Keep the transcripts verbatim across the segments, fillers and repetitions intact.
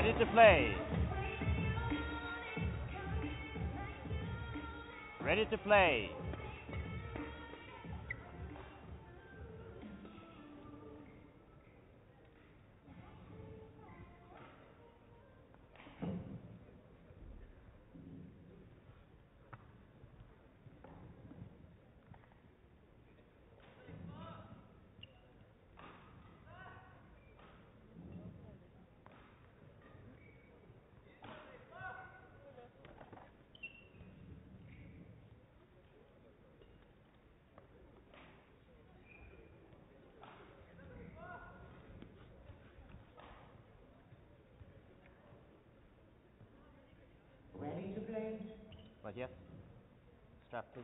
Ready to play. Ready to play. Ready to play? But yes, strap please.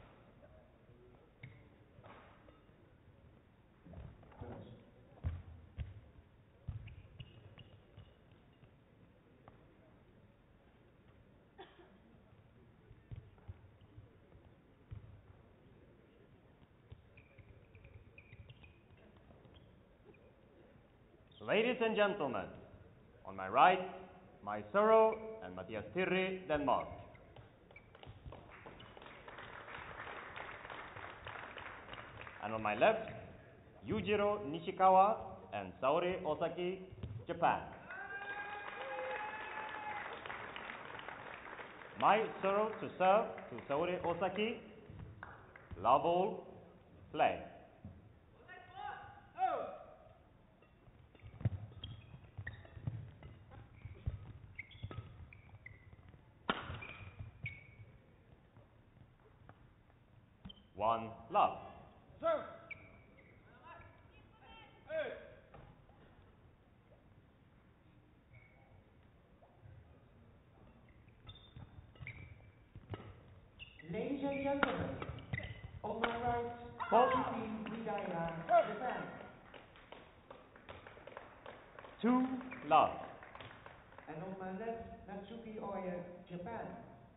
Ladies and gentlemen, on my right, Mai Soro and Mathias Tirri, Denmark. And on my left, Yujiro Nishikawa and Saori Osaki, Japan. Mai Soro to serve to Saori Osaki. Love all, play. One love. Serve. Ladies and gentlemen, on my right, Hold. Team Hidaya, Japan. Two love. And on my left, Natsuki Oya, Japan.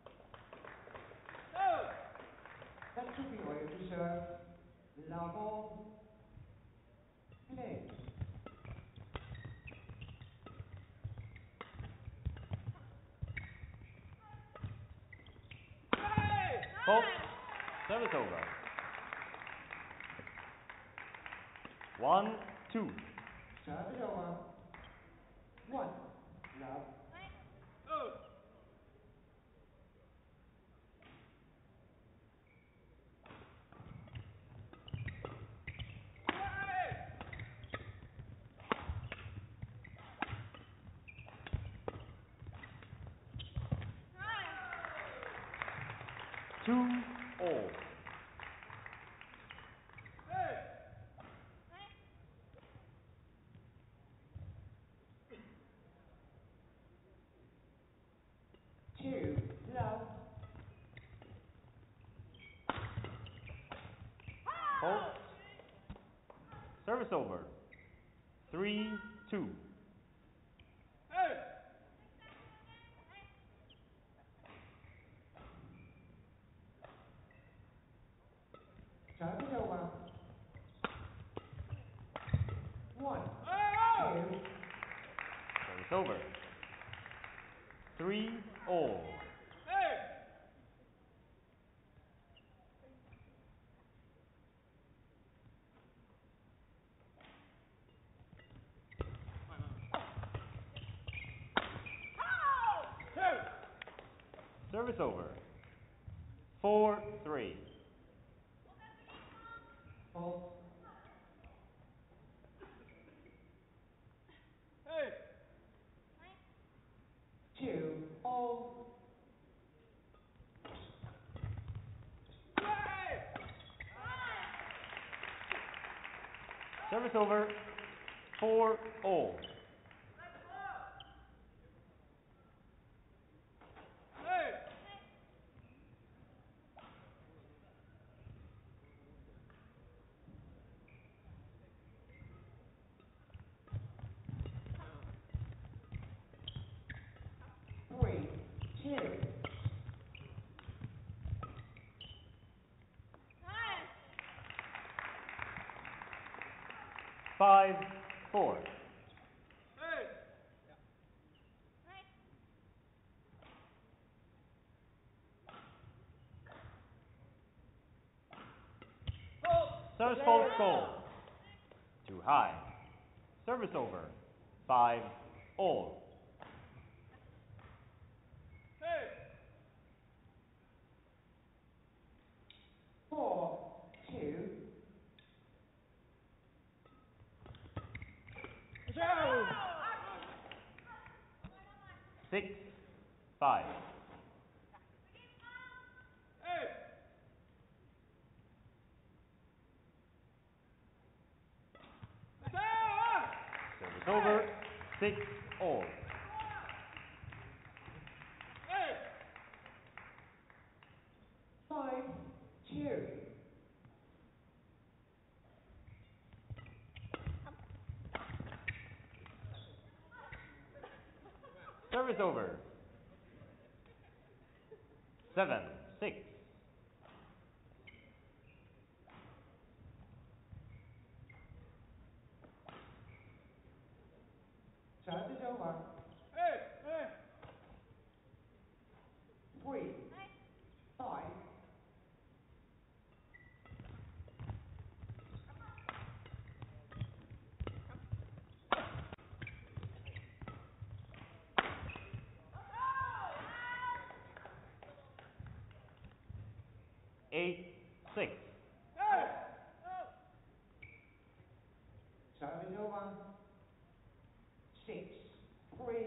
Natsuki Oya to serve. Love all, play. Hold. Service over. One, two. Service over. One, love. Two all. Two, love. Hold. Service over. Three, two. Service over. One, two, Service over. Three all. Service over. Four, three. hold. Two, all. Service over. Four all. Three, two. Five, four. Service fault goal. Too high. Service over. Five all. Four, two. Six, five. Service over. Six all. Five, two. Service over. Seven, six. Service over. Three, five. Eight, six. Service over. Six, three.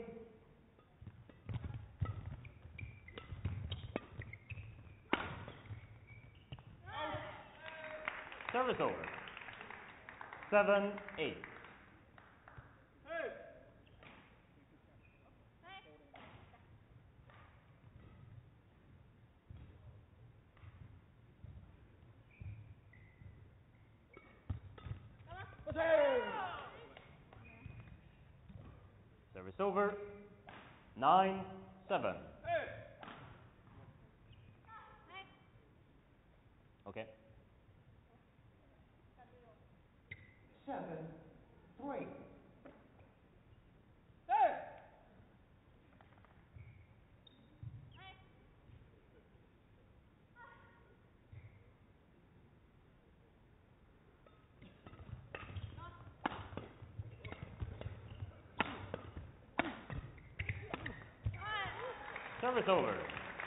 Service over. Seven, eight. Service over. Nine, seven. Okay. Seven, three. Service over.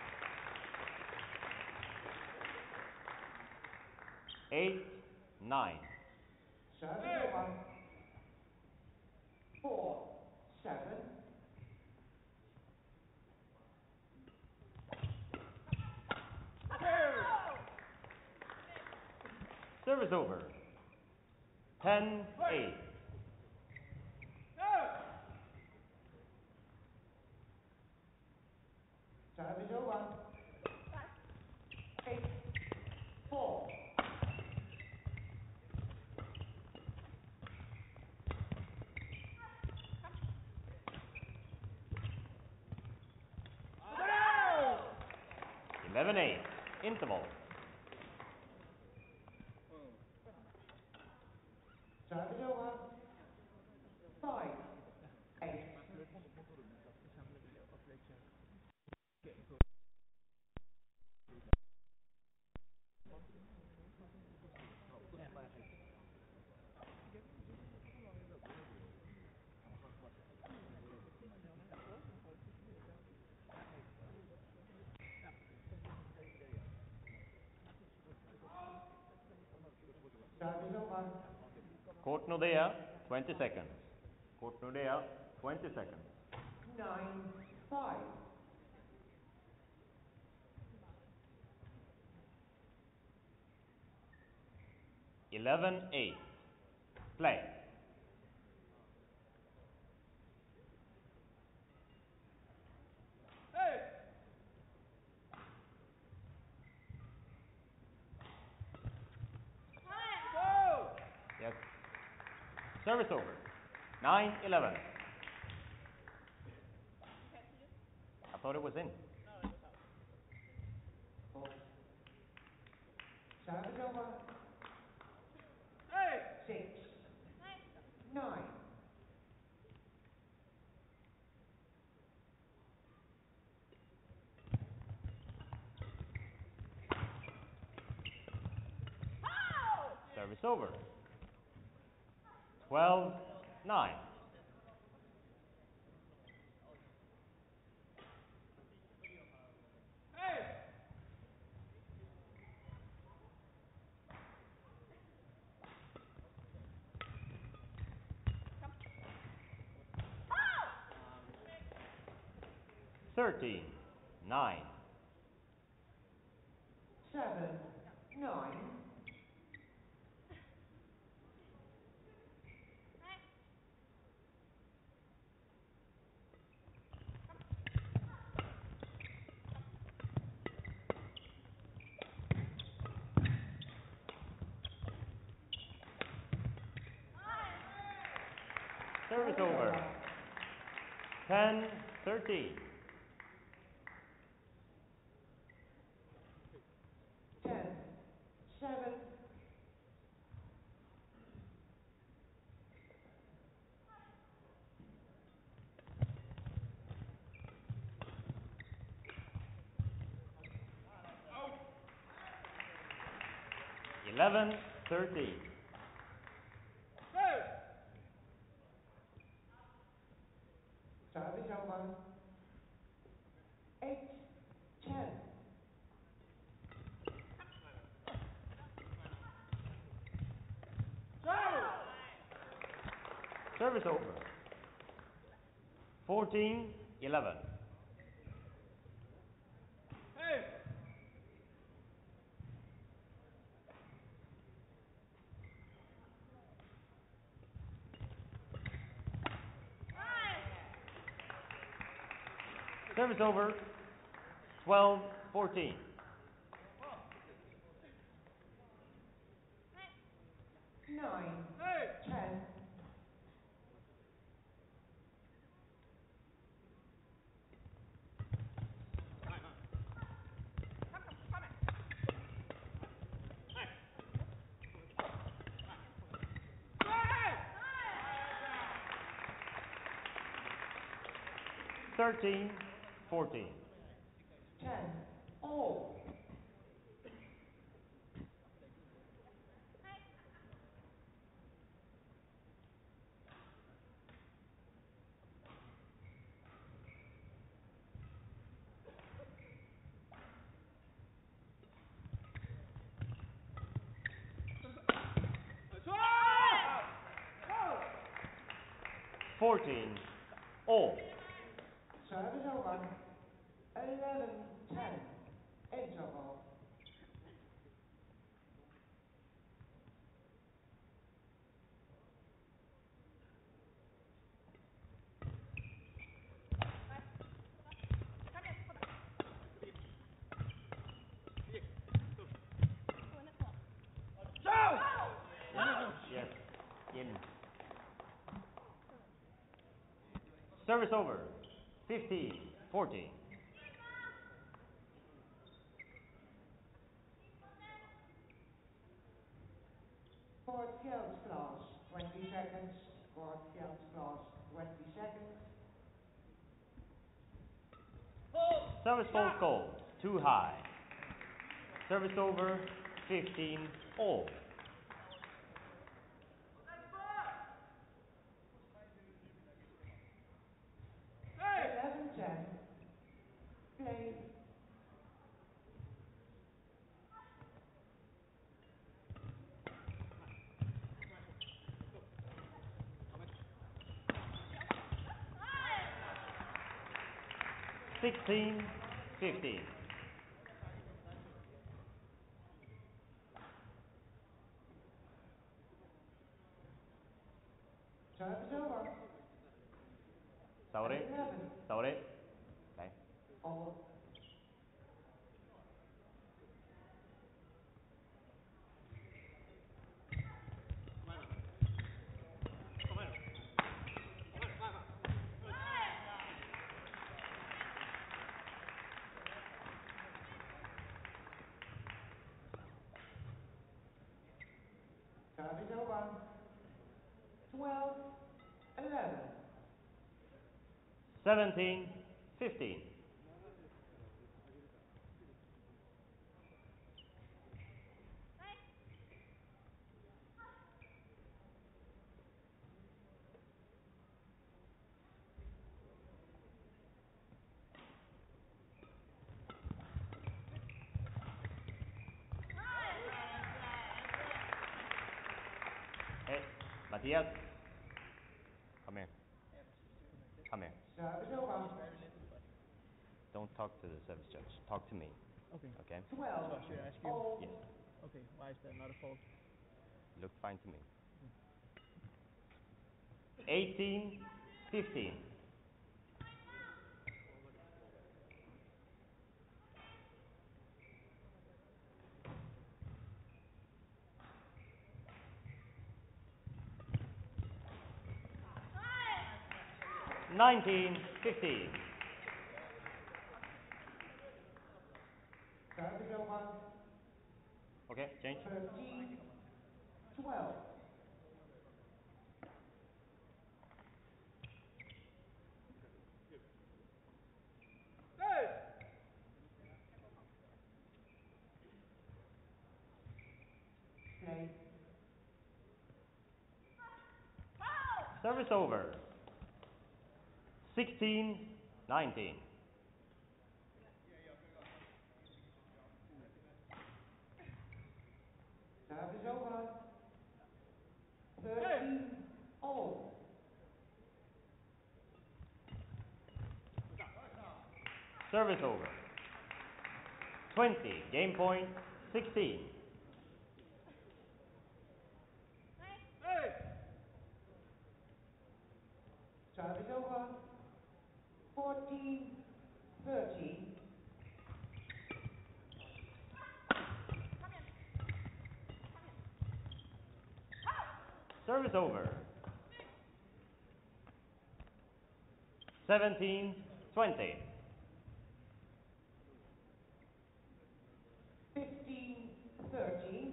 Eight, nine. Service over. Four, seven. Service over. Ten, eight. Service over. Eight, four. Eleven, eight. Interval. Service over. Five, eight. Service over. Court Nordea, twenty seconds. Court Nordea, twenty seconds. Nine, five. Eleven, eight. Play. Yes. Service over. Nine, eleven. I thought it was in. Four. Service over. Six, nine. Service Service over. twelve nine. thirteen nine. Seven, nine. Service over. ten thirteen. Ten, seven. eleven thirteen. Service over. Eight, ten. Service over. fourteen eleven. Service over. twelve fourteen. Nine, ten. thirteen fourteen. Ten, all. fourteen all. Service over. Eleven, ten. Interval. Yes. In. Service over. fifteen fourteen. Fourth Gelds class, twenty seconds. Fourth Gelds class, twenty seconds. Service fault call. Too high. Service over. fifteen all. Eleven, ten. Play. sixteen fifteen. Service over. Sorry. Eleven. Sorry. Okay. All. Service over. Twelve, eleven. seventeen fifteen. Matthias, come here. Come here. Service over. Don't talk to the service judge. Talk to me. Okay. Okay? twelve. So should I ask you? Oh. Yes. Okay, why is that not a fault? Looked fine to me. eighteen fifteen. nineteen fifteen. Service over. Okay, change. thirteen twelve. Play. Service over. sixteen nineteen. Service over. thirteen all. Service over. twenty. Game point sixteen. Service over. fourteen thirteen. Service over. seventeen twenty. fifteen thirteen.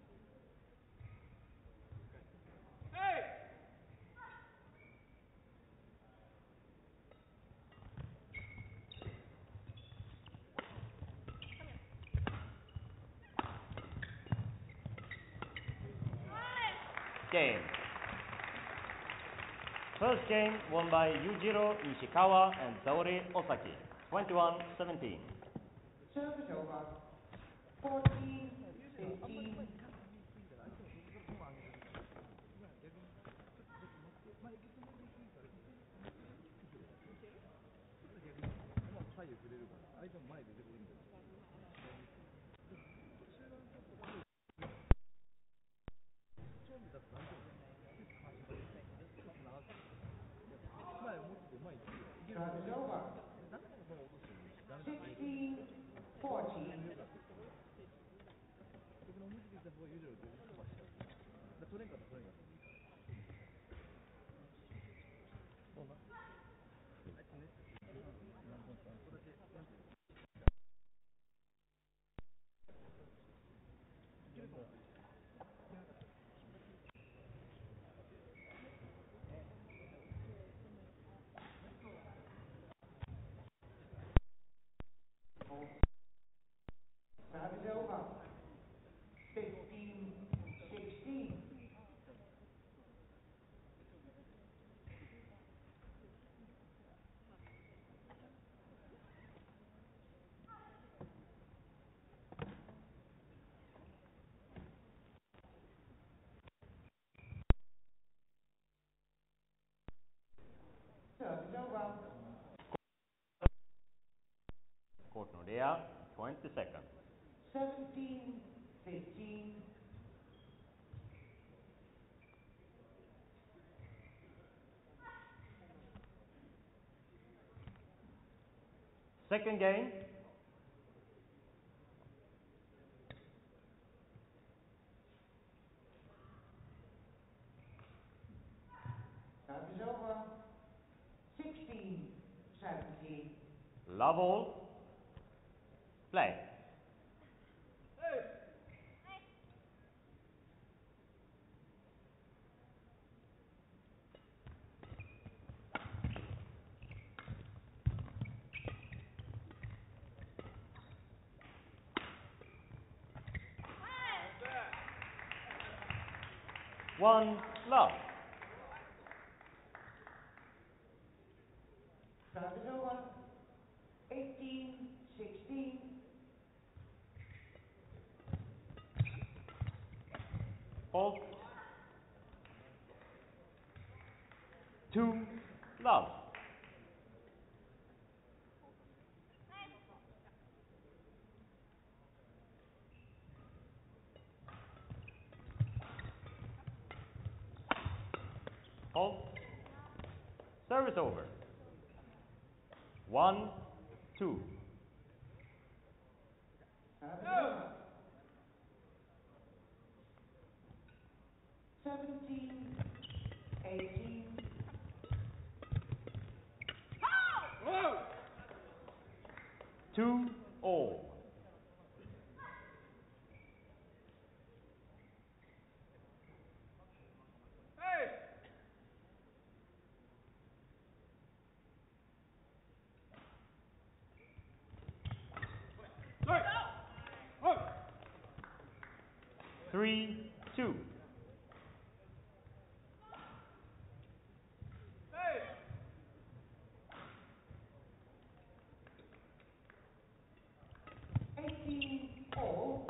Game. First game won by Yujiro Nishikawa and Saori Osaki. twenty-one seventeen. Service over. fourteen fifteen. Service over. sixteen fourteen. Service over. fifteen sixteen. Service over. Court Nordea, twenty seconds. seventeen fifteen. Second game. Service over. sixteen seventeen. Love all. Play. One love. Service over. eighteen sixteen. Fault. Two, love. Halt. Service over. One, two. Seventeen, eighteen. Two, all. Three, two. Eighteen, all.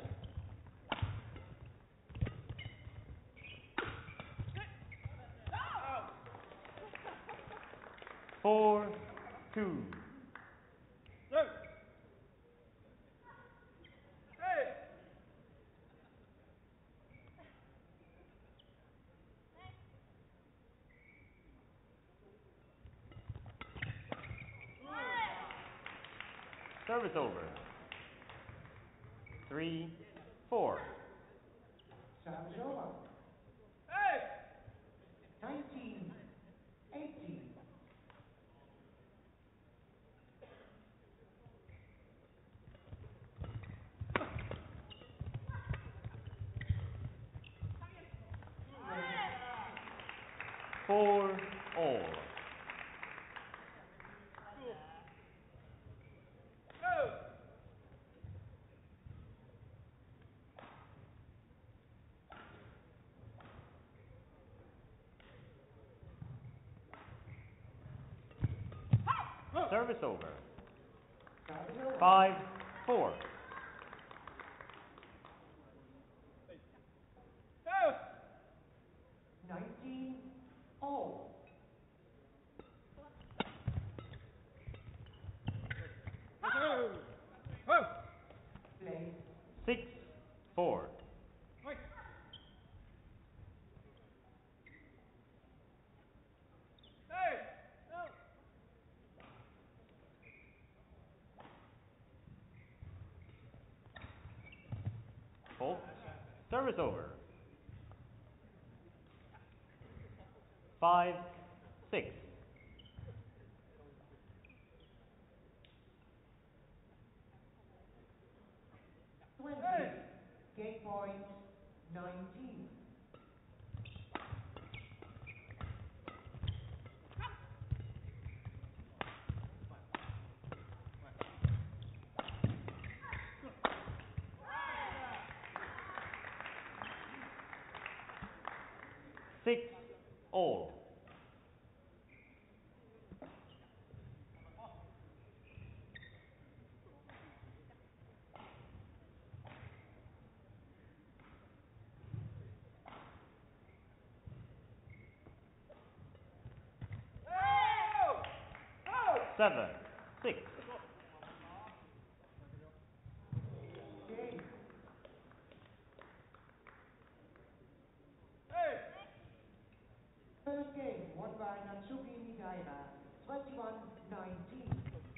Four, two. Service over. Three, four. Service over. Nineteen, eighteen. Four, all. Service over. Service over. Five, four. Nineteen, all. Play. Six, four. Halt. Service over. Five, six. Twenty. Game point, nineteen. Six, all. Seven, six. Game. First game won by Natsuki Midaira, twenty-one nineteen.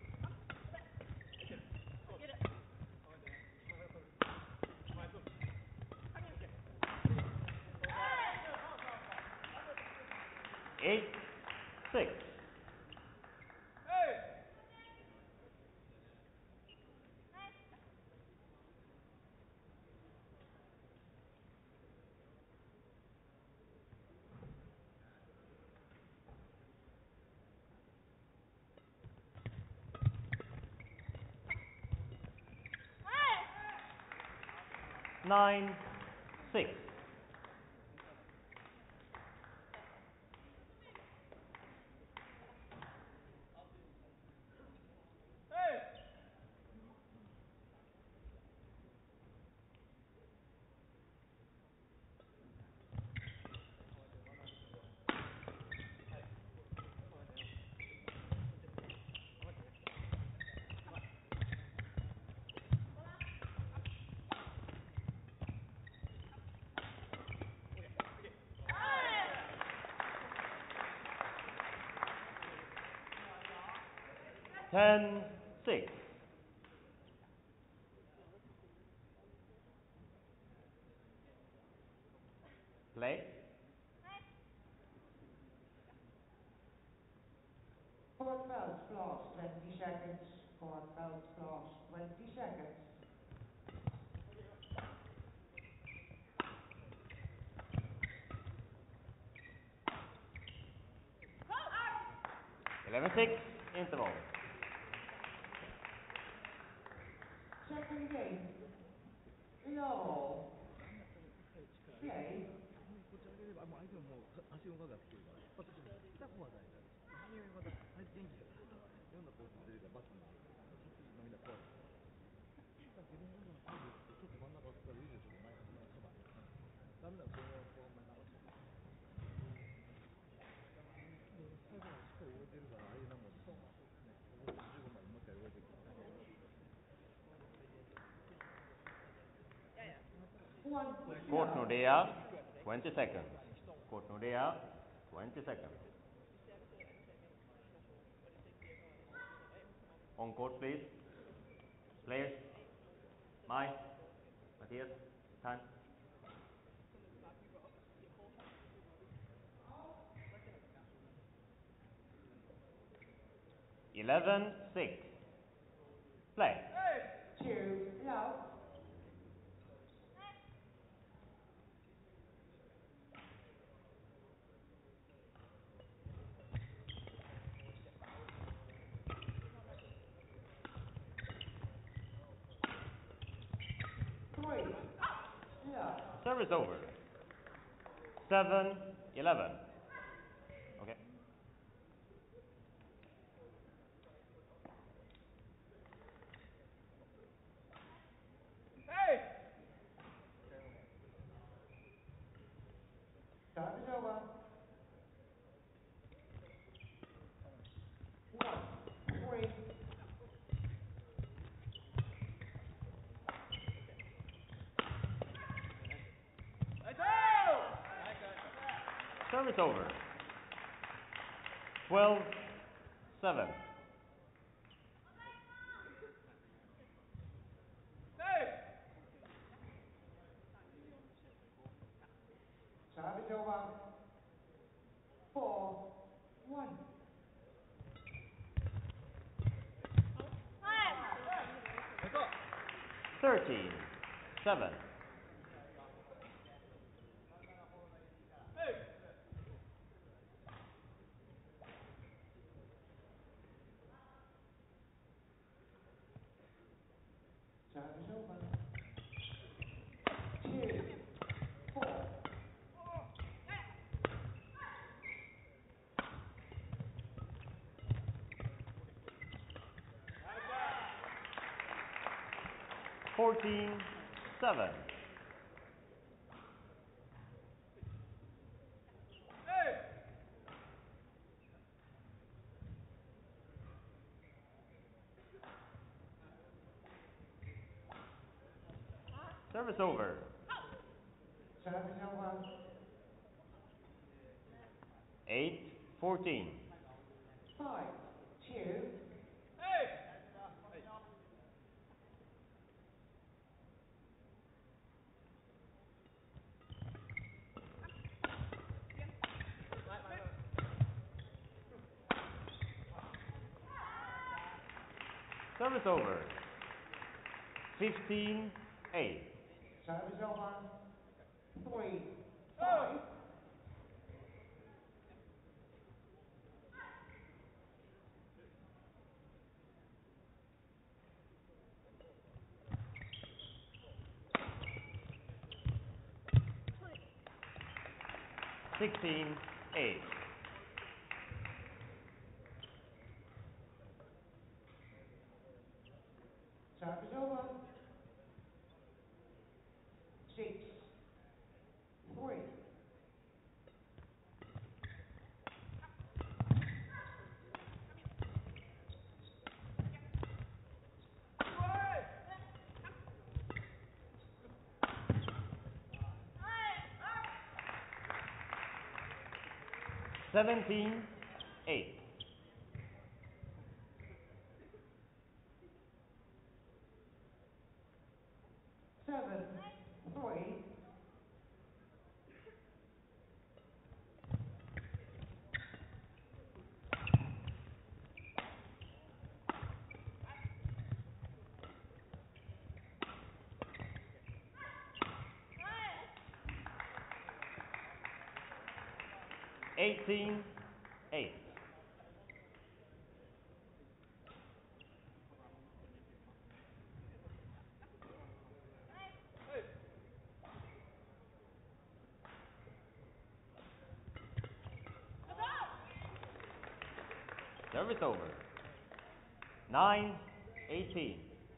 Eight, six. Nine, six. ten six. Play. Court belt class, twenty seconds. Court belt class, twenty seconds. eleven six, interval. Second game. No. Play. こちらであもう相手はもう足を動かしてくるから一発でも来た方はないから初めはまた相手元気だからいろんなコースが出るからバットも先のみんな怖いから自分が今のコースちょっと真ん中を使う以上ちょっと前前カバーダメだそれはこう真ん中で最後までしっかり動いてるからああいうなんもねじゅうごまでもう一回動いてくる One. Court Nordea, twenty seconds. Court Nordea, twenty seconds. On court, please. Players. Mai. Matthias. Time. eleven six. Play. Two. Love. Three. Love. Service over. seven eleven. Okay. Time is over. One. Three. Service over. twelve seven. Time is over. Four. One. thirteen seven. Time is over. Two. Four. fourteen seven. Service over. Time is over. eight fourteen. Five. Two. Service over. fifteen eight. Time is over. Three. Five. sixteen eight. Time is over. Six. Three. seventeen eight. eighteen eight. Service over. nine eighteen.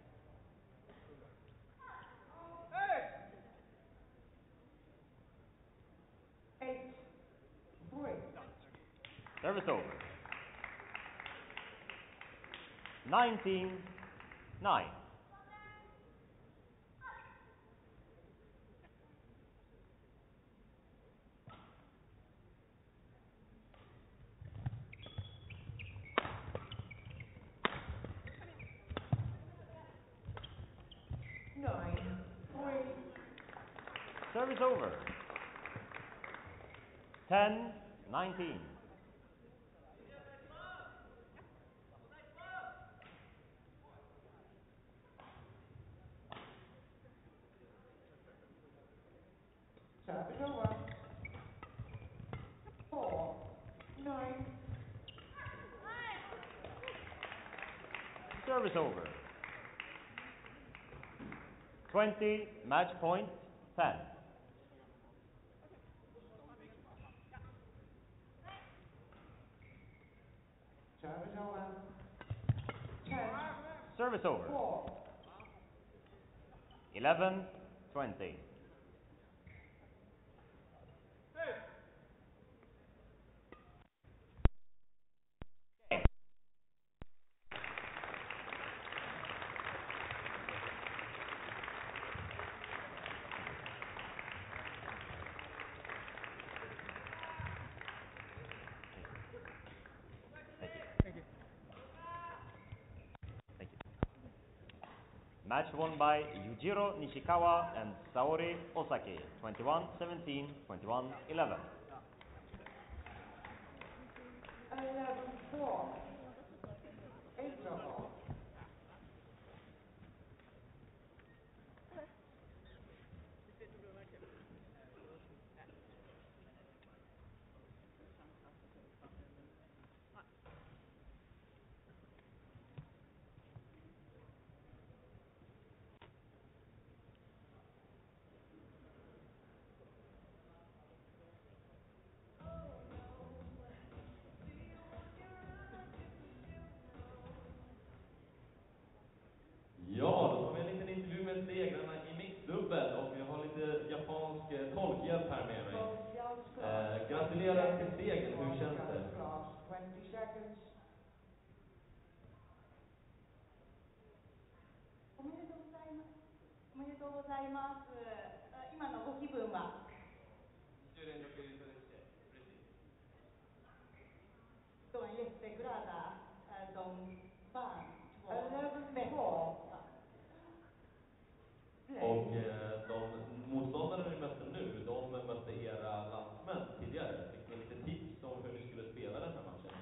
Eight, three. Service over. nineteen nine. Nine, three. Service over. ten nineteen. Service over. Four, nine. Service over. twenty, match point, ten. Service over. Ten, Service over. four. eleven twenty. Thank you. Thank you. Match won by Yujiro Nishikawa and Saori Osaki. twenty-one seventeen, twenty-one eleven. Eleven, four. Eight all. Ja, då har vi en liten intervju med segrarna i mixdubbel och jag har lite japansk eh, tolkhjälp här med mig. Eh, gratulerar till segern, hur känns det? twenty seconds. おめでとうございます。おめでとうございます。あ今のご気分は？に週連続優勝できて嬉しいです。Då är jag jätteglada. De vann två Eleven, four. Och eh, de motståndare ni mötte nu, de mötte era landsmän tidigare. Fick ni lite tips om hur ni skulle spela den här matchen?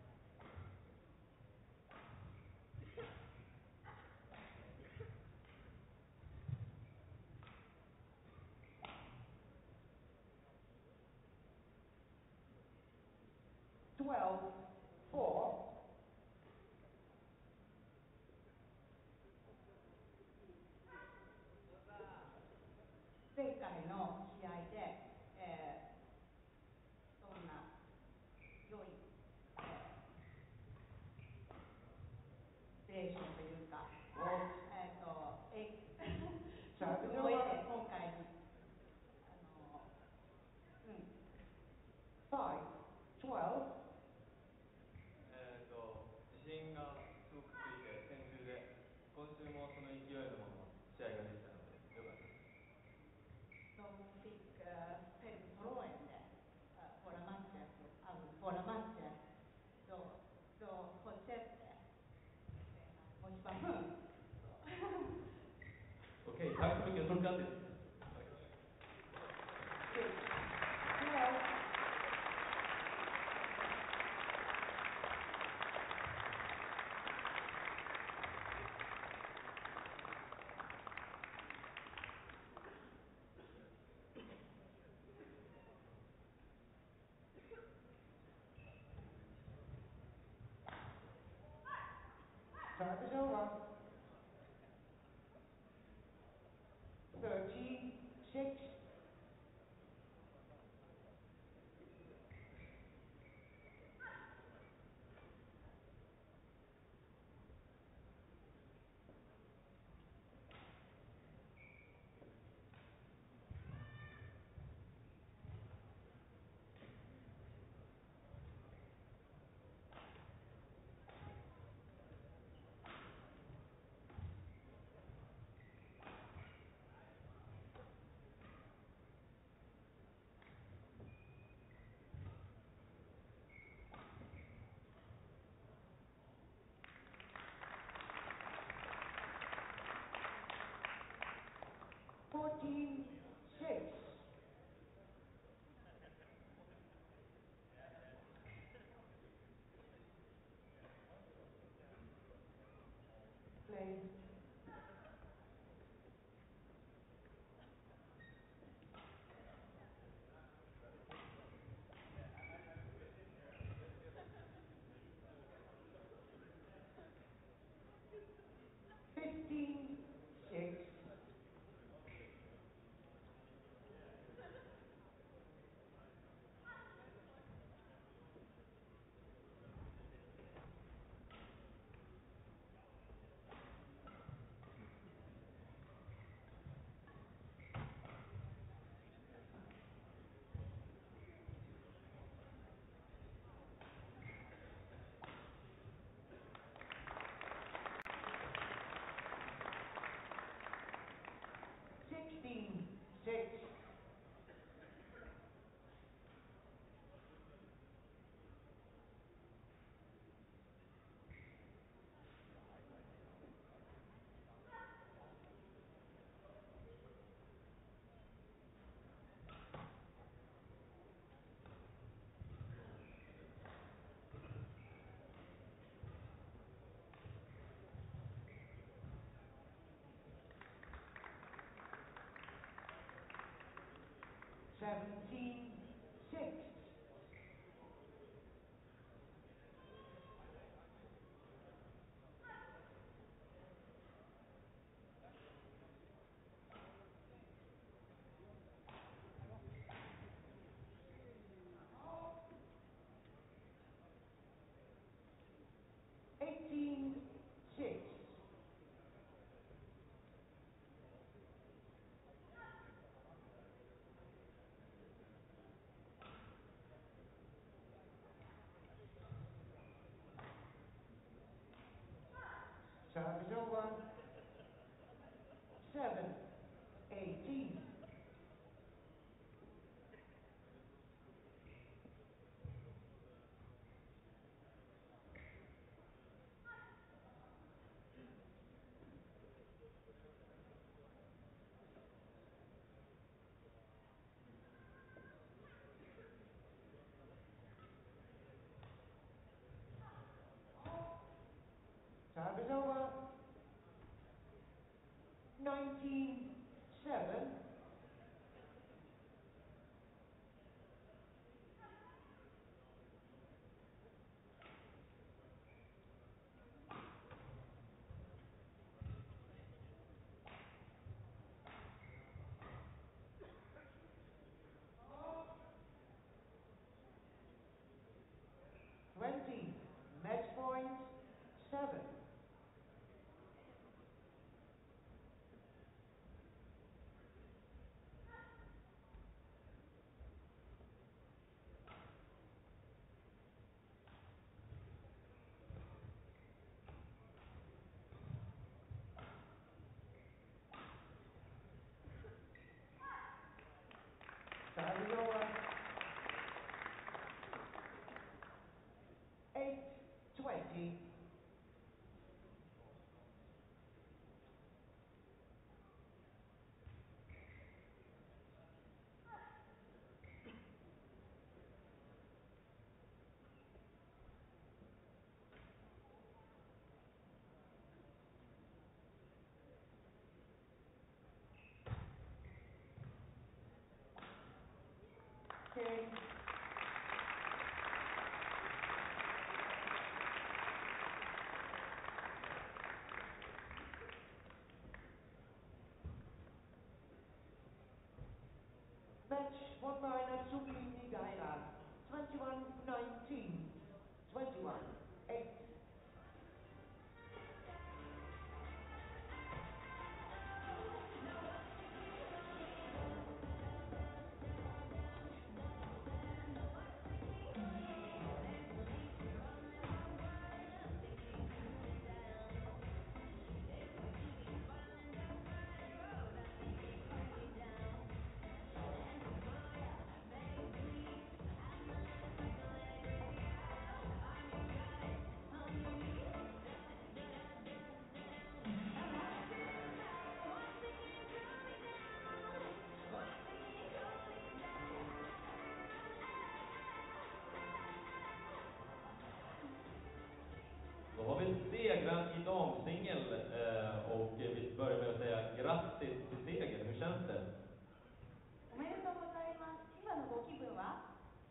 Twelve, four. 前回の試合で、えー、どんな良い、えー、プレーションというか、えーとえ教訓を得て今回にあの、うん、 Five, twelve. えーと自信がすごくついて先週で今週もその勢いのまま試合ができたのでよかったです。 De fick uh, självförtroende uh, förra matchen, alltså förra matchen. Då, då fortsätter uh, motivation. Okej, tack så mycket. Stort grattis. Twelve. Service over. thirteen six. fourteen six. Play. fifteen six. sixteen six. seventeen six. eighteen six. Service over. seven eighteen. Service over. nineteen seven. twenty. Match point seven. Service over. eight twenty. Suki Nigaira, twenty-one nineteen, twenty-one eight. Då har vi segraren i damsingel eh, och vi börjar med att säga grattis till segern. Hur känns det? おめでとうございます。今のご気分は？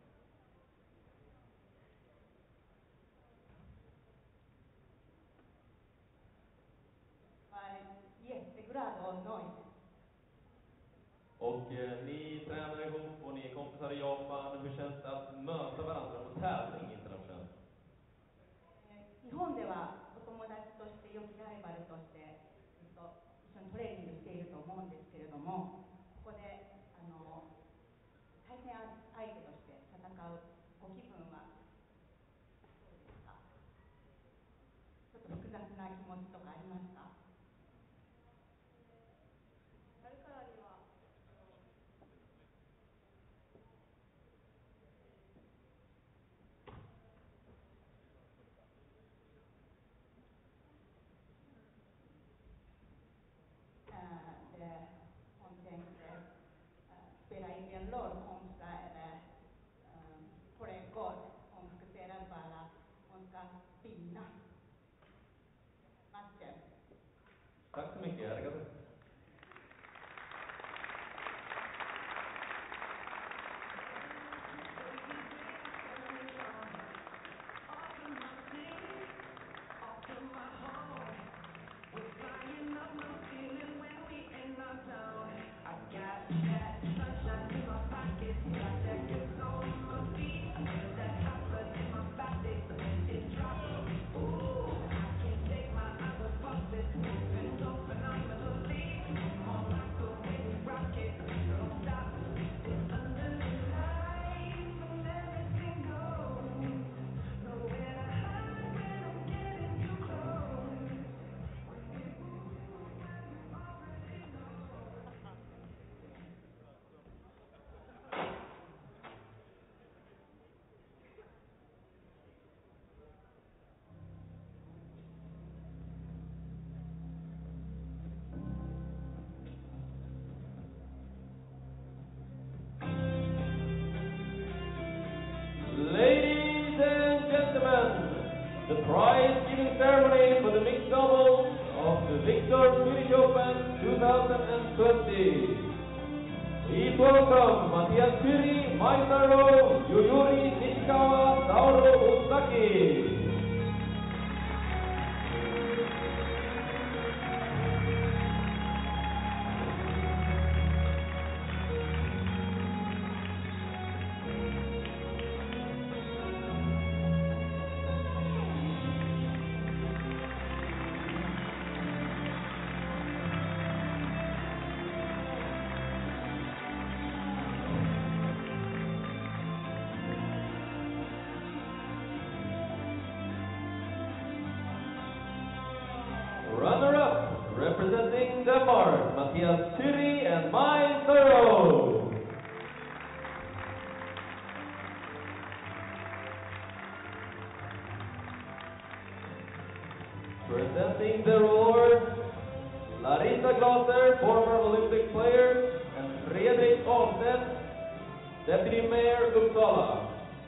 Var jätteglad och nöjd. Och eh, ni tränar ihop och ni är kompisar i Japan. Hur känns det att möta varandra på tävling internationellt? 日本ではお友達として良きライバルとしてずっと一緒にトレーニングしていると思うんですけれども、ここであの対戦相手として戦うご気分はどうですか？ちょっと複雑な気持ちとかありますか？やるからには det, hon tänkte uh, spela ingen roll om ska eller uh, kollegor. Hon fokuserar bara, hon ska vinna matchen. Tack så mycket, Erika. The prize-giving ceremony for the mixed doubles of the Victor Swedish Open twenty twenty. Please welcome Matthias Kuri, Maisaro, Yuyuri Nishikawa, Sauro Osaki. Runner-up, representing Denmark, Matthias Kuri and Mai Thorough. Presenting the award, Larissa Glaser, former Olympic player, and Fredrik Ahlstedt, Deputy Mayor Uppsala.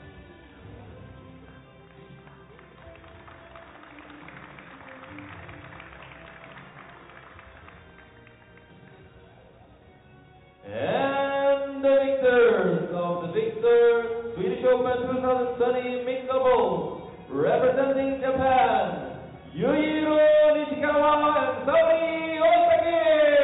And the victors of the Victor Swedish Open twenty twenty mixed doubles, representing Japan, Yujiro Nishikawa and Saori Osaki!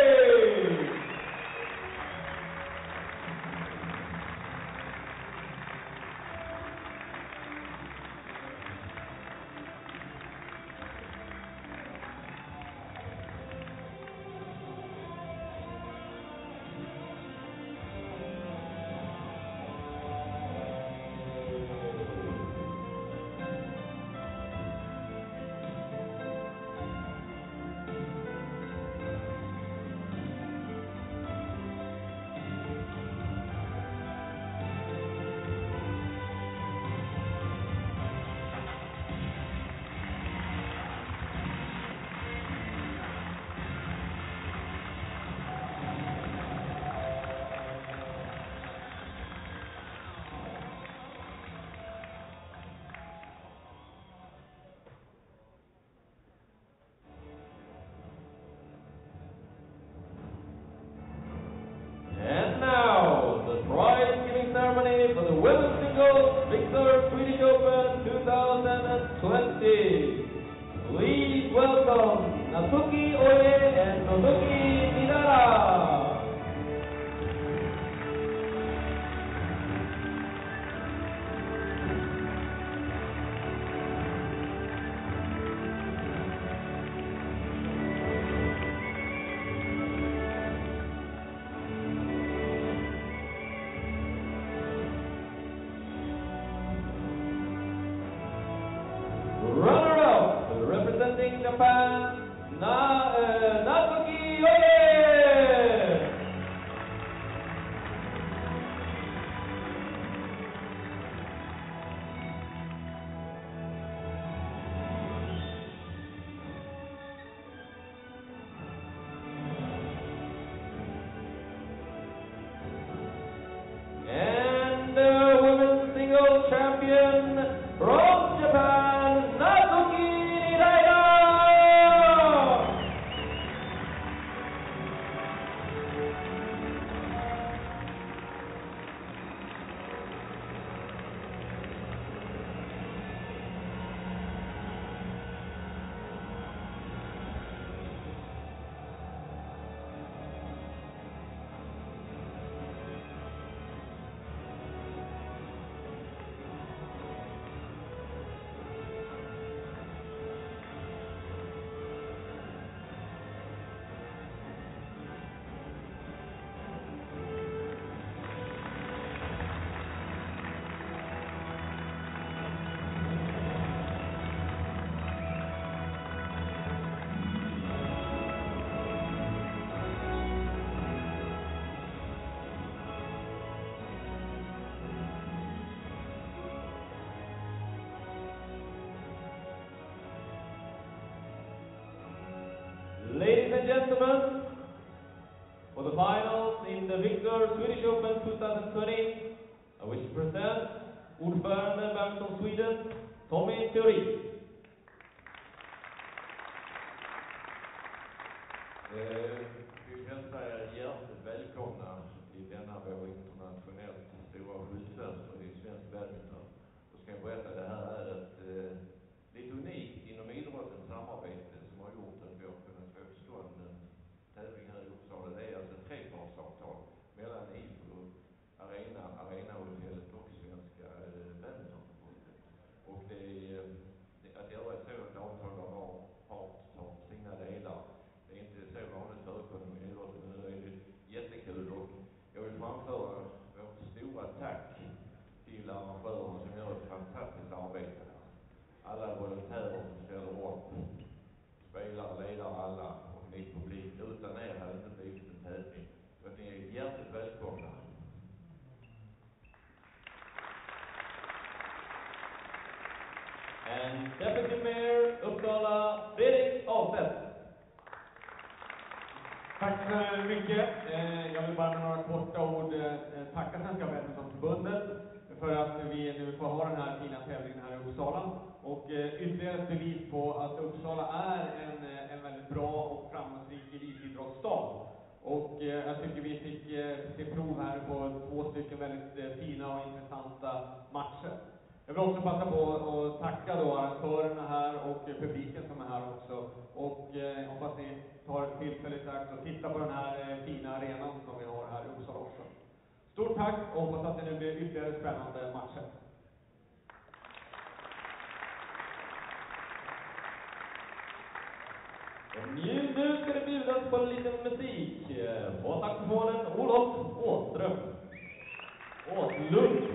Ladies and gentlemen, for the finals in the Victor Swedish Open twenty twenty, I wish to present ordförande Badminton Sweden, Tommy Theorin. Eh, vi hälsar er hjärtligt välkomna i denna vår internationellt stora skyltfönster i svensk badminton. Då ska jag berätta att det här är ett eh, lite unikt inom idrottens samarbete som har gjort att vi har kunnat få till stånd en tävling här i Uppsala. Det är alltså ett trepartsavtal mellan I F O, Arena, Arenahotellet och Svenska eh, badmintonförbundet. Och det är, det, att göra ett sådant avtal där var part tar sina delar. Det är inte så vanligt förekommande i idrotten, men nu är det jättekul och jag vill framföra vårt stora tack till arrangörerna som gör ett fantastiskt arbete. Alla volontärer som ställer upp, spelare, ledare, alla och ni publik. Utan er hade det inte blivit en tävling. Så att ni är hjärtligt välkomna. And Deputy Mayor Uppsala, Fredrik Ahlstedt. Tack så mycket. Eh, Jag vill bara med några korta ord eh, tacka Svenska badmintonförbundet för att vi nu får ha den här fina tävlingen här i Uppsala. Och eh, ytterligare ett bevis på att Uppsala är en, eh, en väldigt bra och framgångsrik elitidrottsstad. Och eh, jag tycker vi fick eh, se prov här på två stycken väldigt eh, fina och intressanta matcher. Jag vill också passa på att tacka då arrangörerna här och publiken som är här också. Och eh, hoppas ni tar tillfället akt och titta på den här eh, fina arenan som vi har här i Uppsala också. Stort tack och hoppas att det nu blir ytterligare spännande matcher. Och nu, nu ska det bjudas på en liten musik. På saxofonen Olof Åström. Åslund.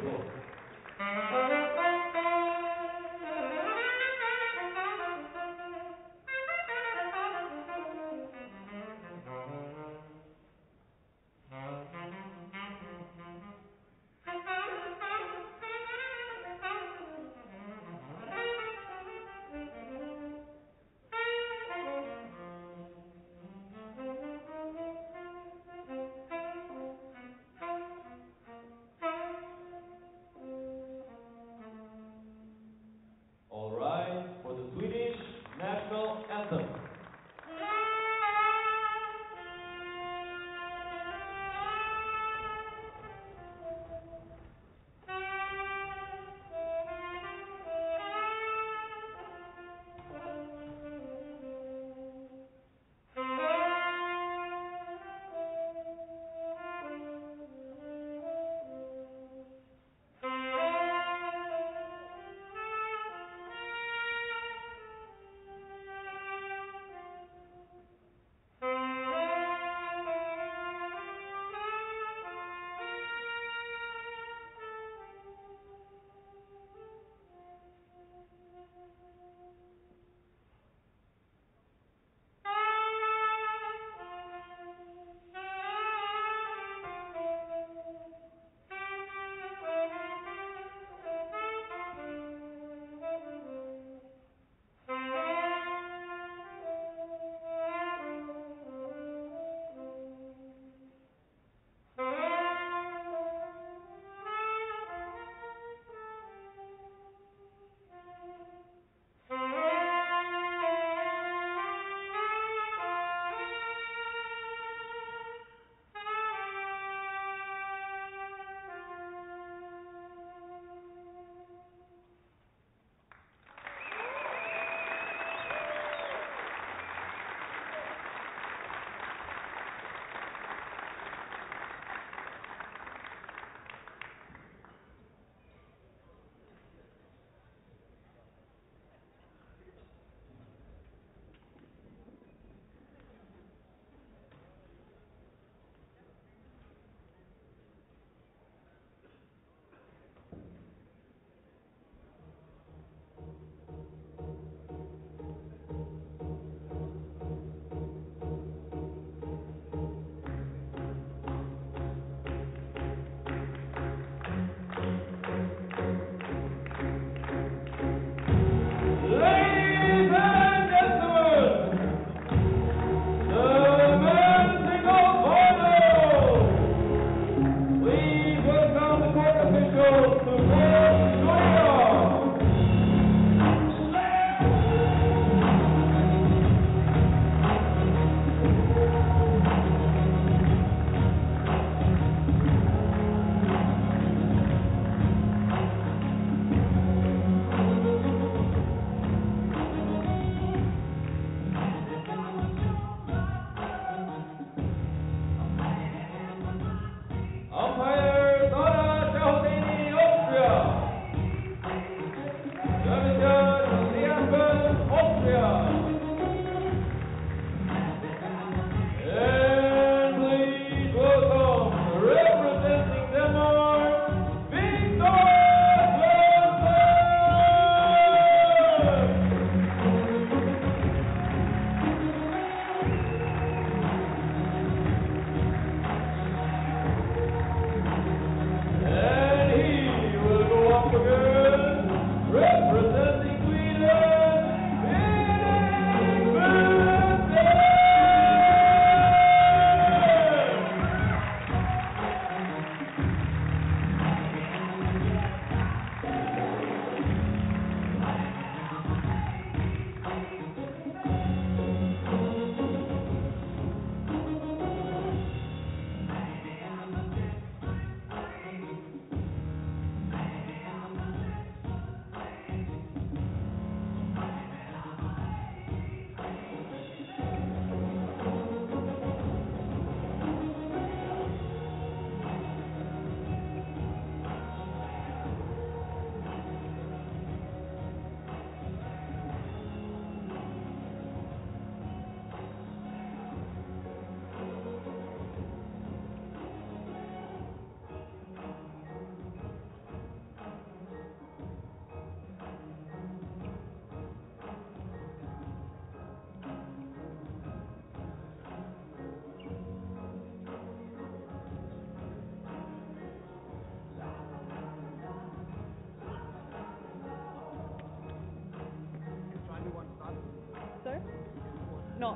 No.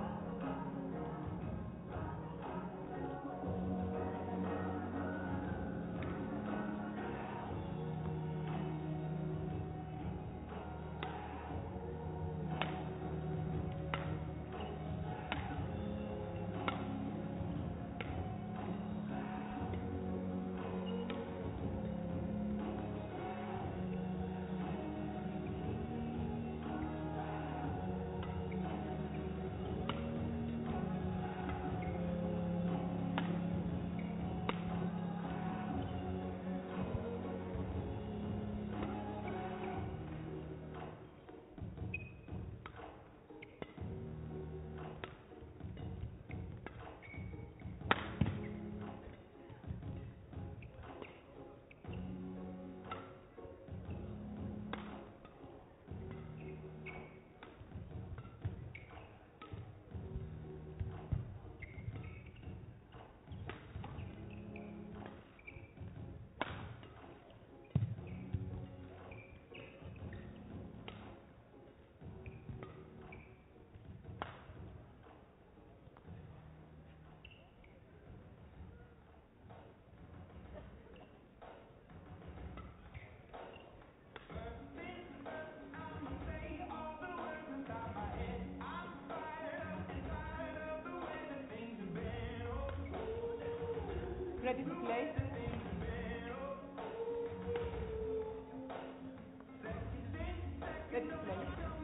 Ready to play? Ready to play.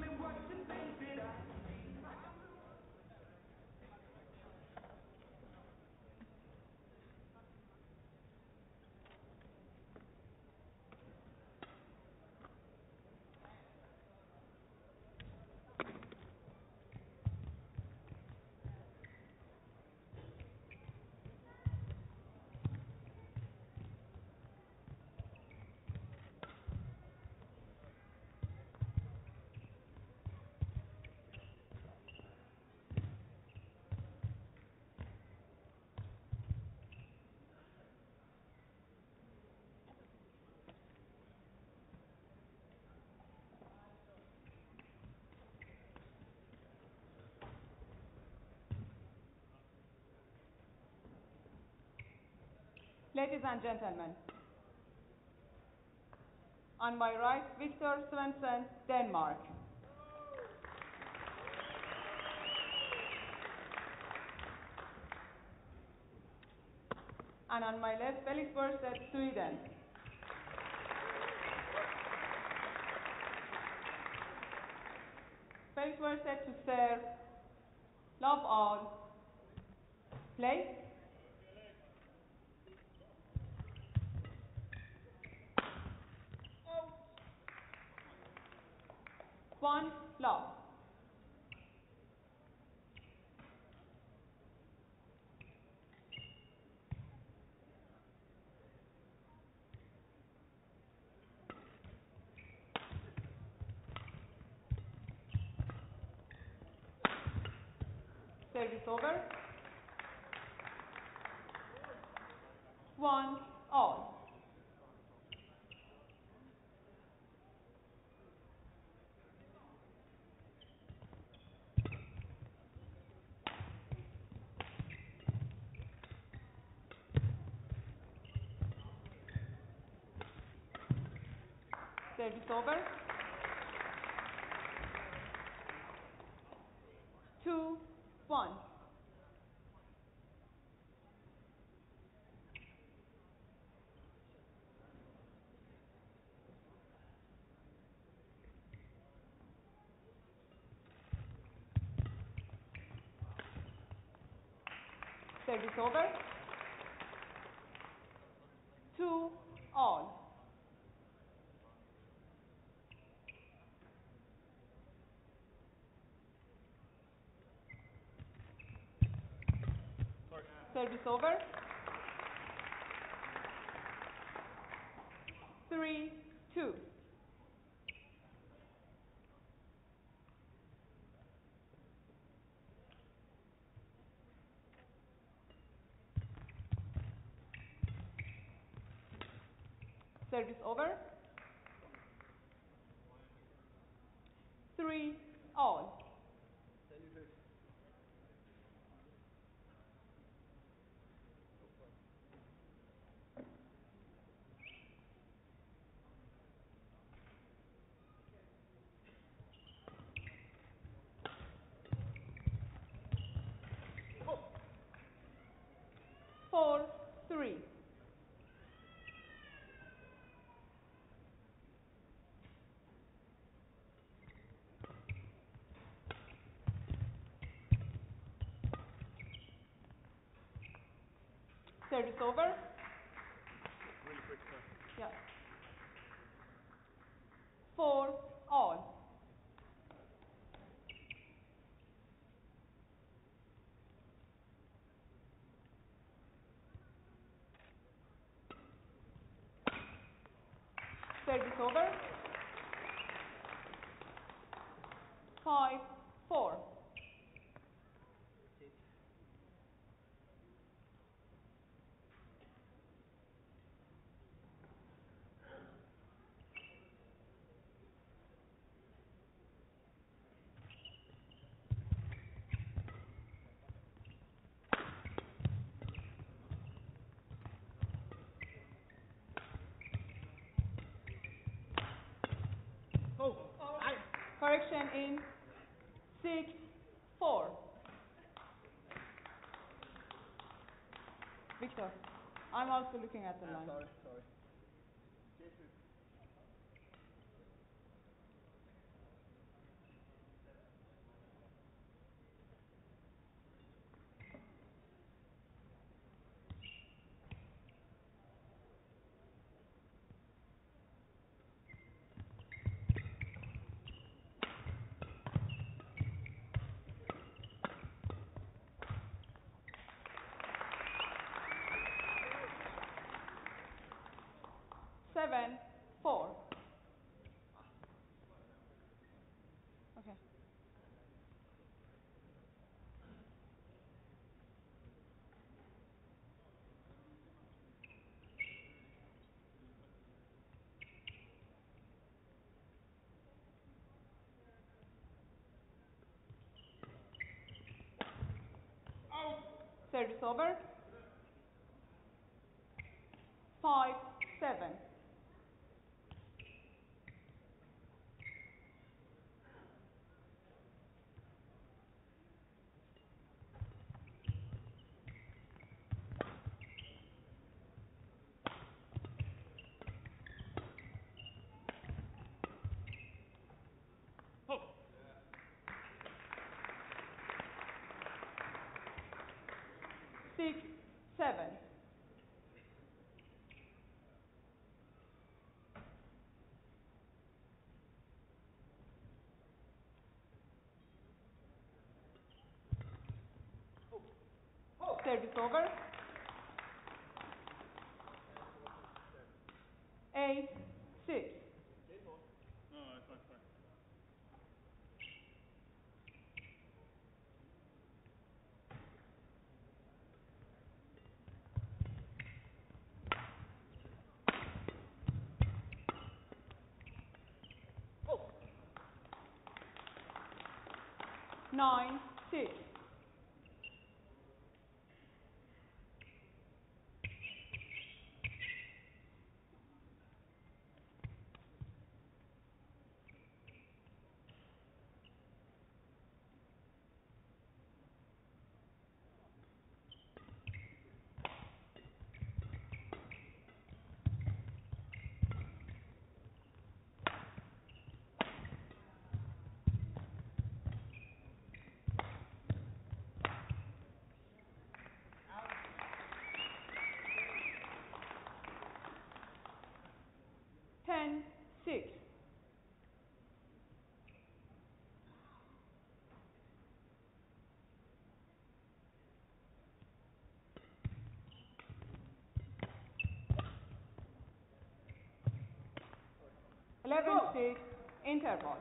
Ladies and gentlemen, on my right, Victor Svensson, Denmark. And on my left, Felix Borstedt, Sweden. Felix Borstedt to serve. Love all. Play. One, love. Service over. One, all. Service over. Two, one. Service over. Two, all. Service over. Three, two. Service over. Three, all. Service over. Really quick, sir. Yeah. Four all. Service over. Five four. Oh, I. Correction in six four. Victor, I'm also looking at the line. Sorry, sorry. Seven four. Okay. Service over. Five seven. Six seven. Service over. Eight six. No, it's fine, fine. Nine six. Ten six. Eleven six. Interval.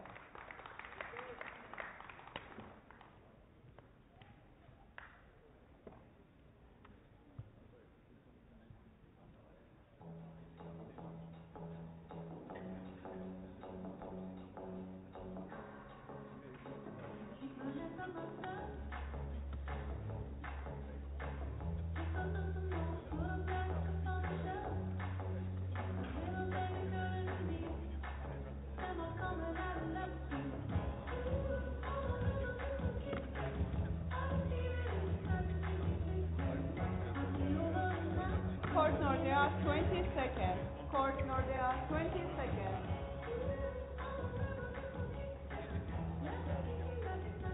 Court Nordea, twenty seconds. Court Nordea, twenty seconds.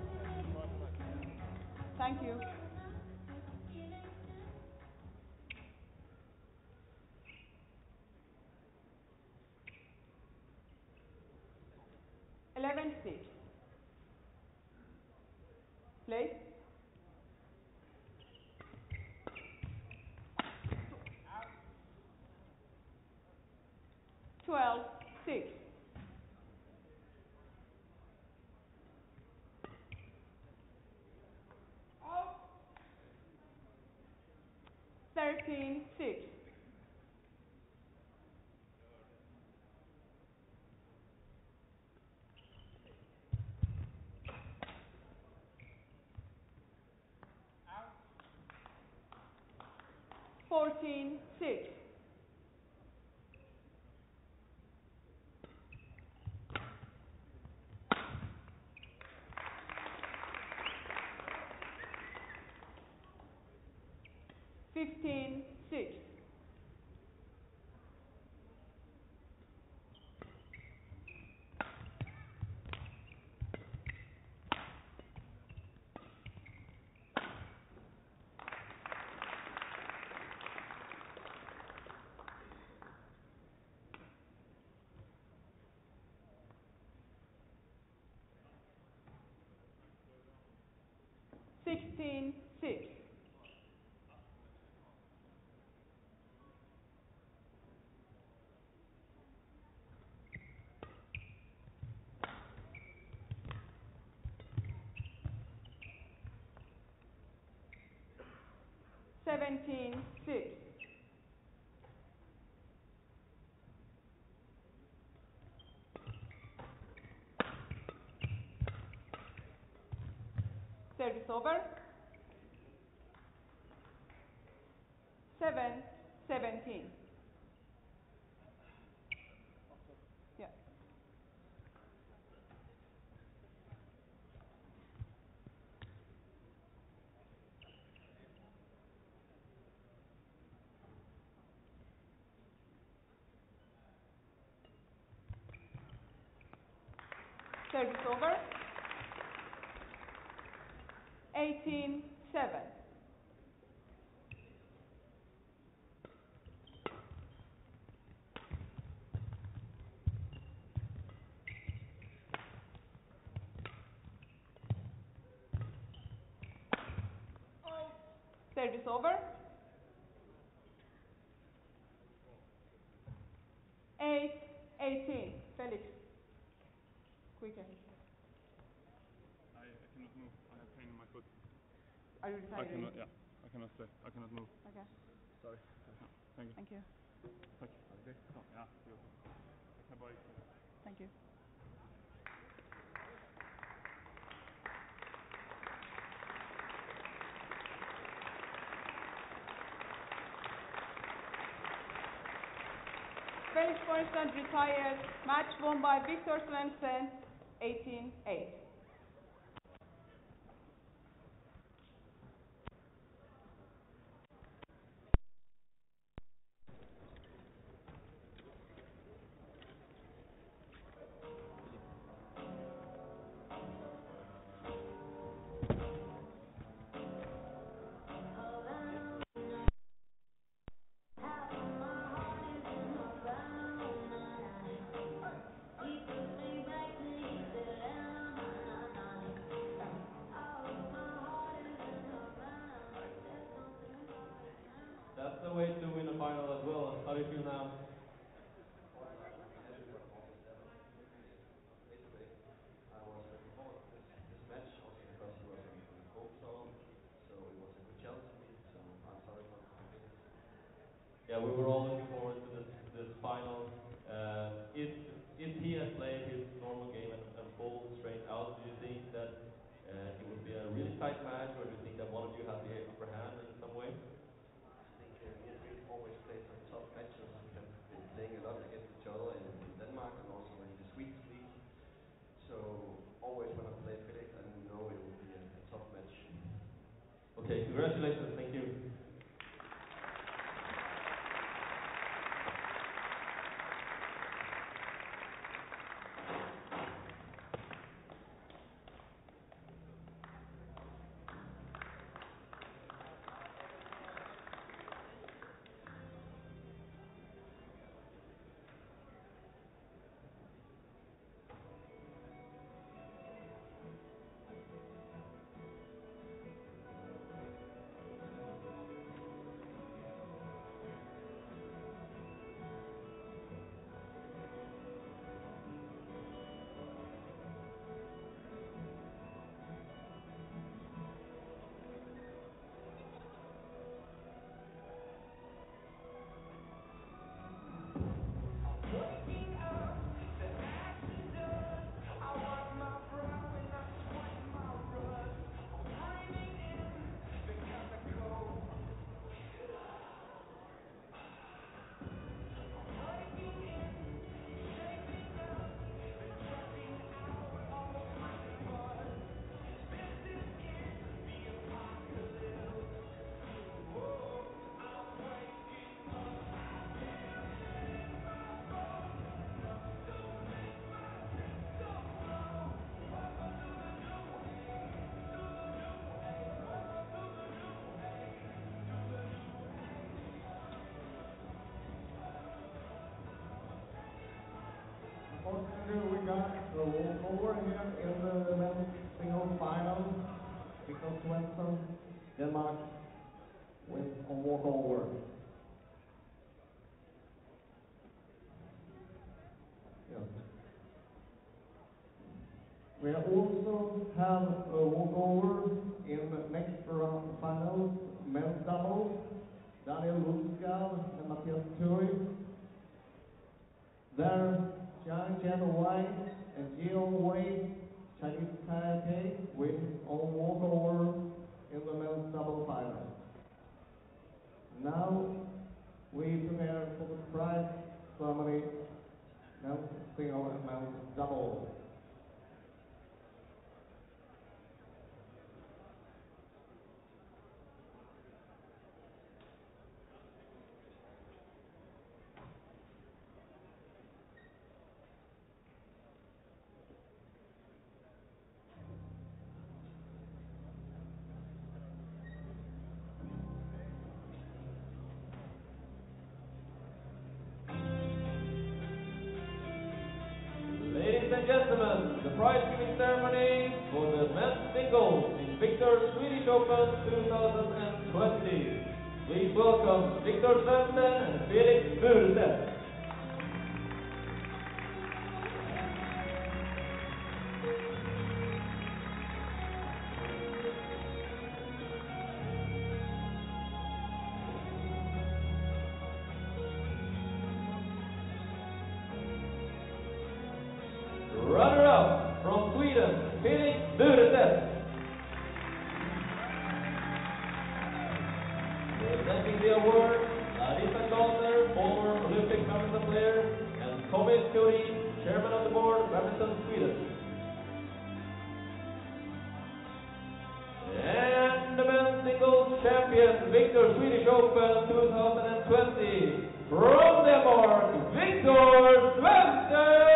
Thank you. six. Play. twelve six. thirteen six. fourteen six. fifteen six. sixteen six. seventeen six. Service over. seven seventeen. Yeah. Service over. eighteen seven. Service over. eight eighteen. Felix. Quicker. I, I cannot move. I have pain in my foot. Are you I retiring? cannot, yeah. I cannot stay. I cannot move. Okay. Sorry. Ja, thank you. Thank you. Tack. Så, ja, jo. Jag kan bara inte. Thank you. Felix Bornstrand retired. Match won by Victor Svensson, eighteen eight. That's the way to win a final as well. How do you feel now? I was looking forward to this, this match also because he was on, on his home soil, so it was a good challenge for me. So I'm sorry not to win it. Yeah, we were all looking forward to this this final. Uh, if if he had played his normal game and, and full straight out, do you think that uh, it would be a really tight match, or do you think that one of you had the upper hand in some way? I think uh, me and him always played some tough matches. We have been playing a lot against each other in, in Denmark and also in the Swedish league. So always when I play Felix, I know it will be a, a tough match. Okay, congratulations. Thank you. got a walkover here in the men's single final. Victor Svensson, Denmark, wins on walkover. Yes. We also have a walkover in the next round finals, men's doubles. Daniel Lundskog and Matthias Turi. There, Jiang Chen Wei and Jiao Wei, Chinese Taipei, win on walkover in the men's double final. Now, we prepare for the prize ceremony, men's single and men's double. Ladies and gentlemen, the prize giving ceremony for the men's singles in Victor Swedish Open twenty twenty. Please welcome Victor Svensson and Felix Burstedt. Runner-up from Sweden, Felix Burstedt. Presenting the award, Larissa Glaser, former Olympic badminton player, and Tommy Theorin, chairman of the board, Badminton Sweden. And the men's singles champion, Victor Swedish Open twenty twenty, from Denmark, Victor Svensson!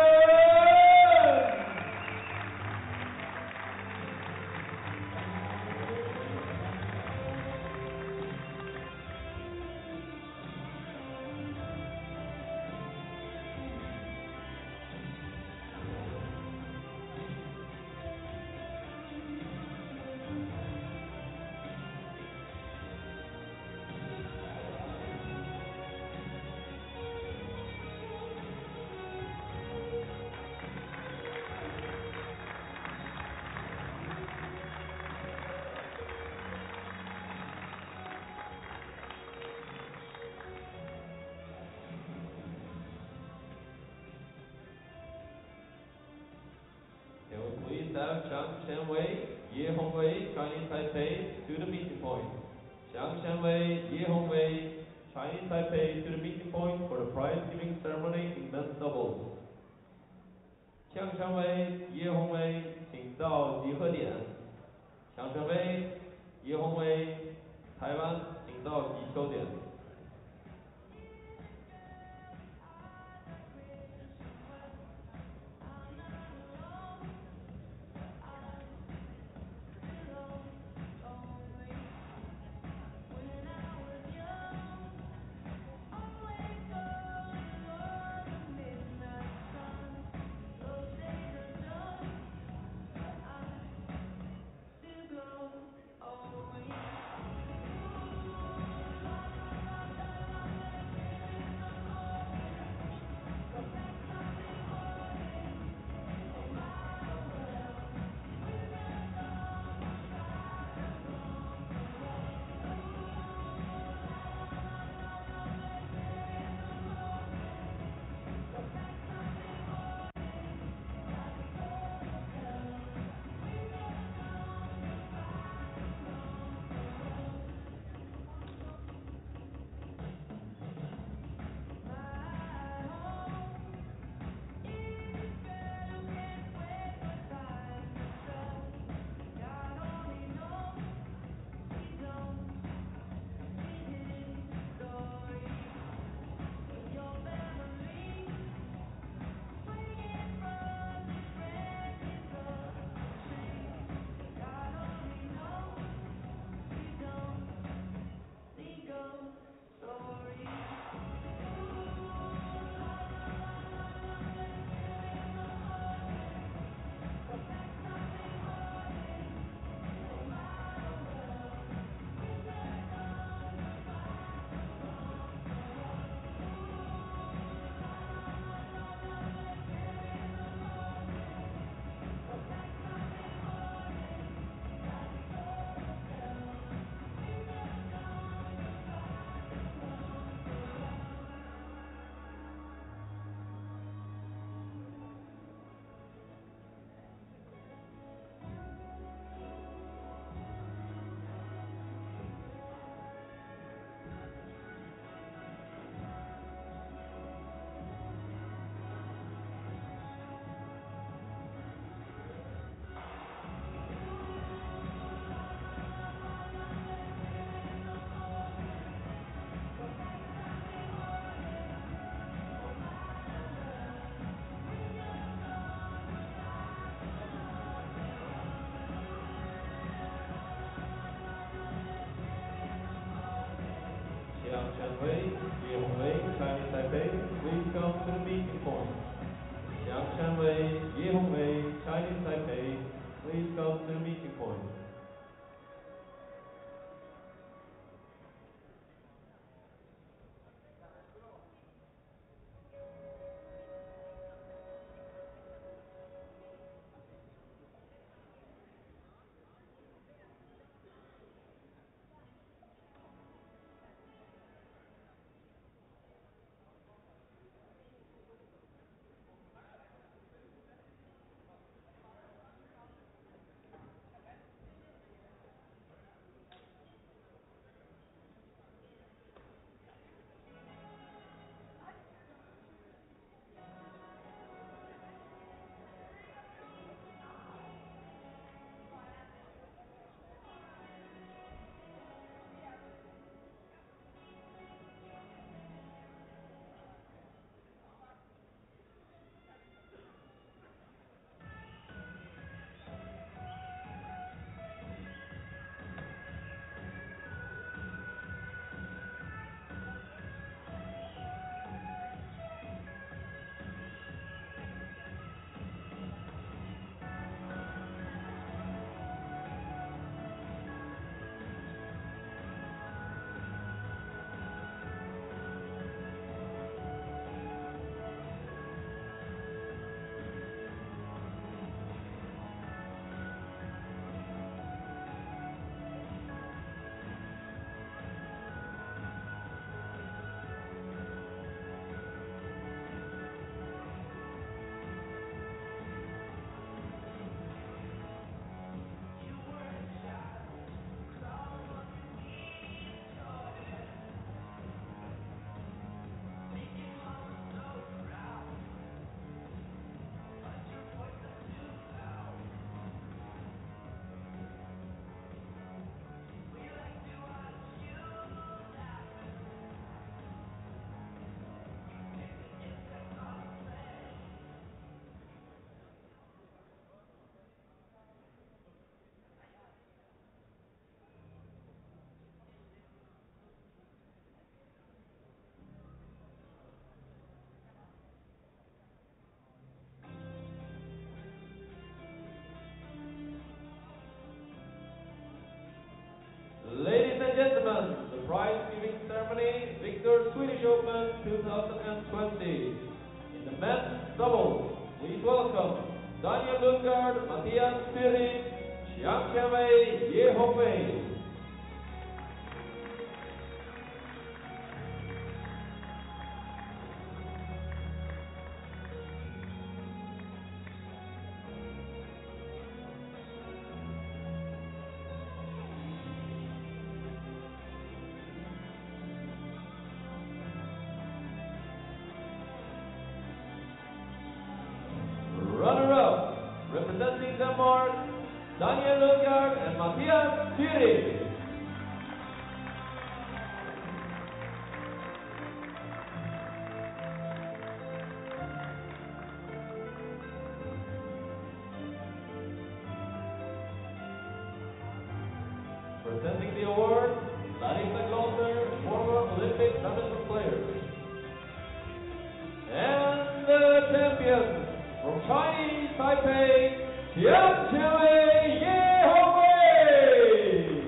Can we please have Jiang Chen-wei, Ye Hongwei, Chinese Taipei, to the meeting point. Jiang Chen-wei, Ye Hongwei, Chinese Taipei, to the meeting point for the prize giving ceremony in men's doubles. Jiang Chen-wei, Ye Hongwei, 请到集合点。Jiang Chen-wei, Ye Hongwei, 台湾，请到集球点。 Jiang Qianwei, Ye Hongwei, Chinese Taipei, please come to the meeting point. Jiang Qianwei, Ye Hongwei, Chinese Taipei, please come to the meeting point. Ladies and gentlemen, the prize giving ceremony, Victor Swedish Open twenty twenty. In the men's doubles, please welcome Daniel Lundgaard, Matthias Pyrri, Jiang Qianwei, Ye Hongwei. Runner-up, representing Denmark, Daniel Lundgaard and Matthias Pyrri. Presenting the award, Larissa Glaser, former Olympic badminton player. And the champion, from Chinese Taipei, Jiang Qianwei, Ye Hongwei!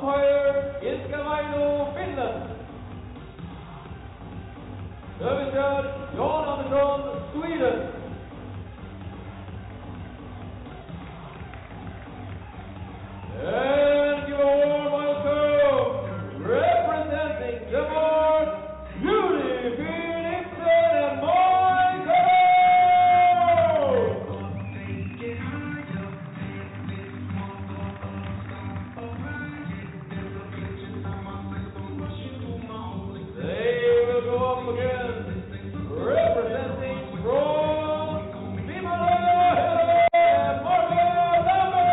Umpire Iskavaino, Finland. Service judge Jan Andersson, Sweden. And give a warm welcome, representing Denmark, Julie Philipsen and Michael! They will go up again, representing from Vimala and Margot Lambert!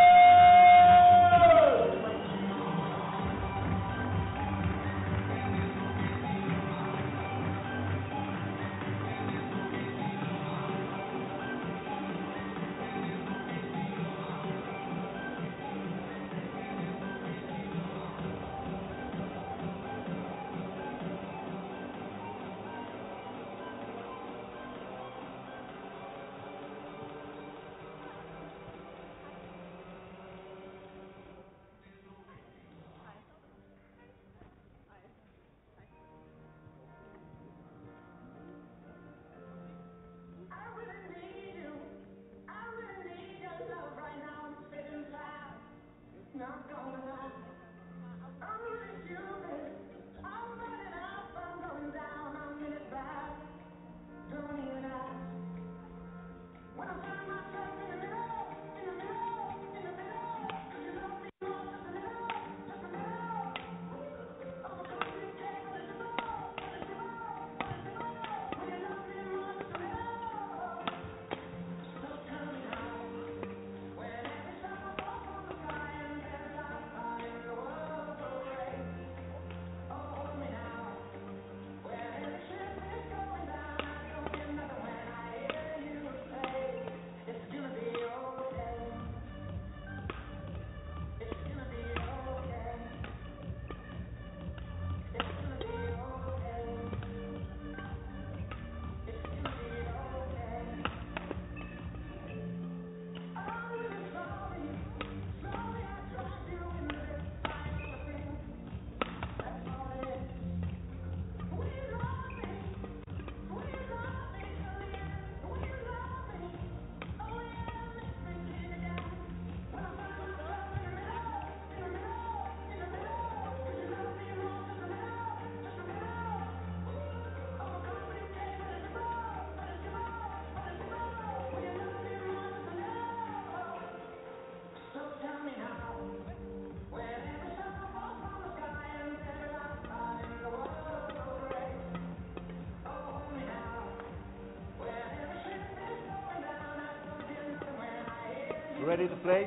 Ready to play?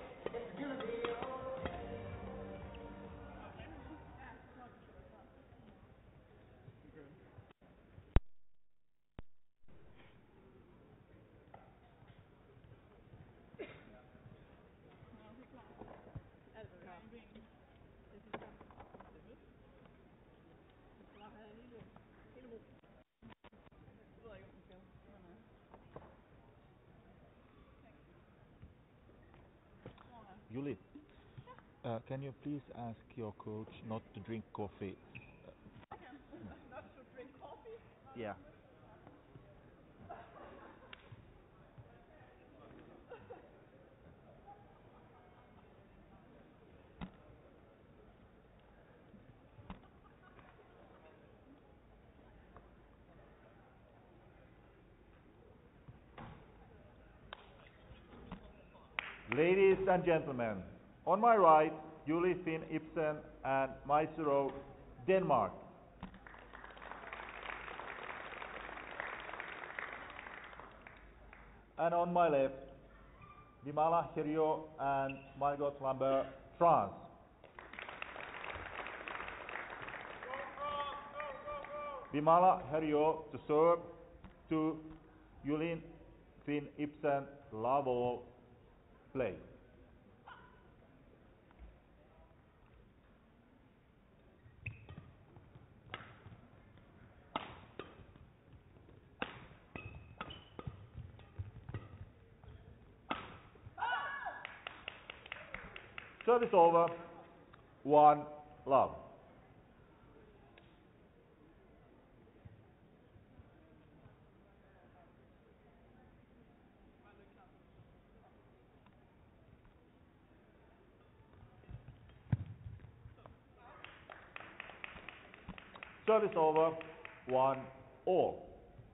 Julie, uh, can you please ask your coach not to drink coffee? Yeah. Ladies and gentlemen, on my right, Julie Finn Ibsen and Maisuro, Denmark. And on my left, Vimala Herriot and Margot Lambert, France. Vimala Herriot to serve, to Julin Finn Ibsen, love all, play. Service over. one, love. Service over, one, all.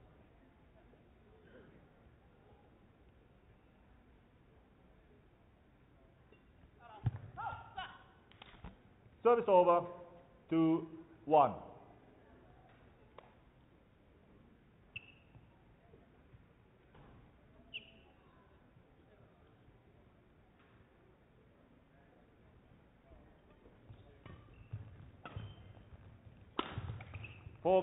Service over, two, one. Fourth.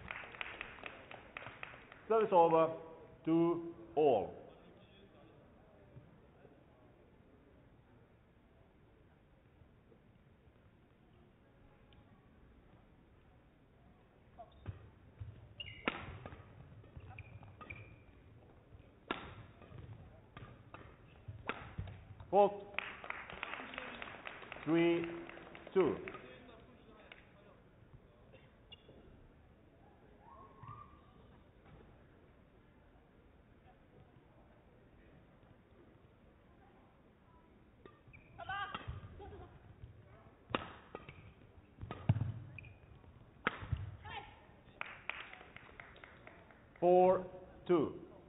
Service over, two, all. Fourth. Three, two. Four, two.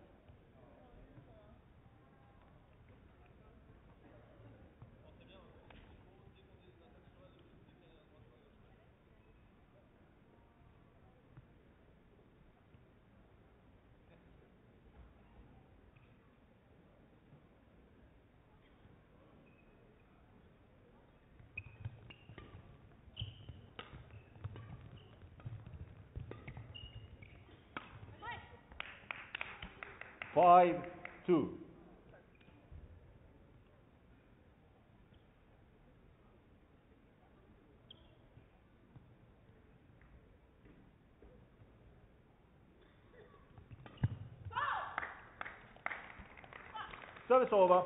Five, two. Service over.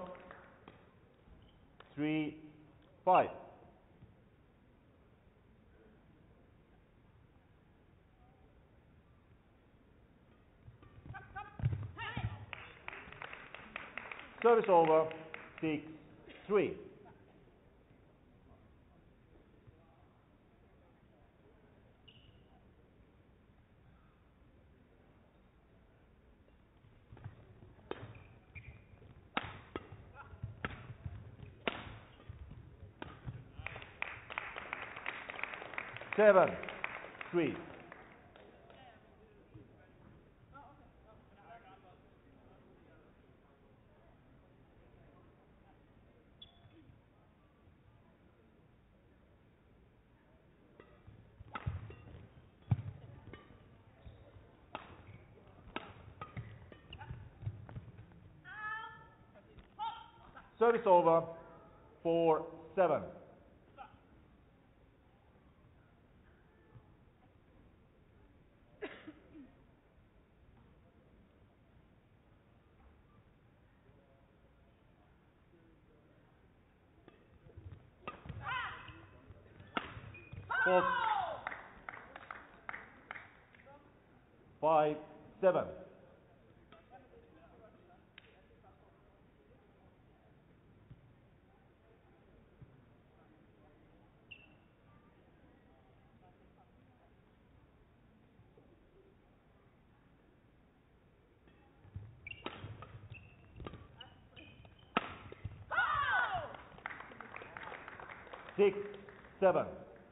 Three, five. Service over. Six, three. Seven, three. Service over. Four, seven. Four, five, seven. Six, seven.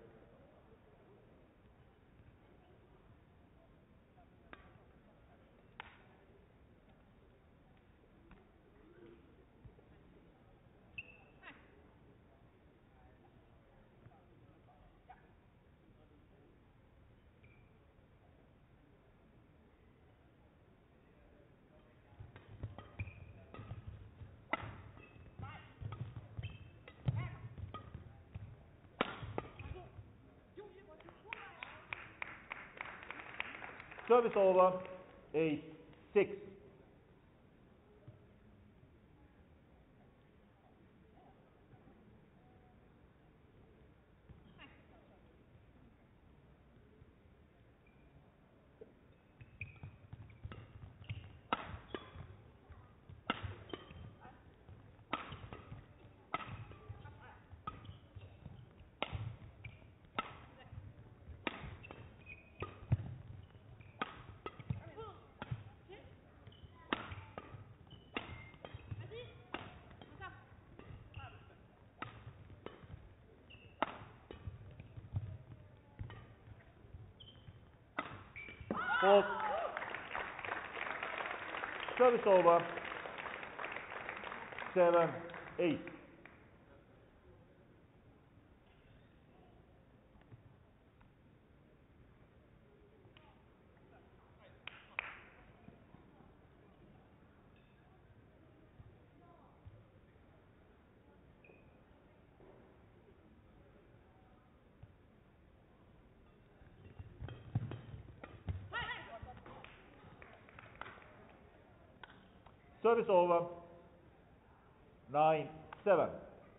Service over. Eight, six. Fault. Service over. Seven, eight. Service over. Nine, seven.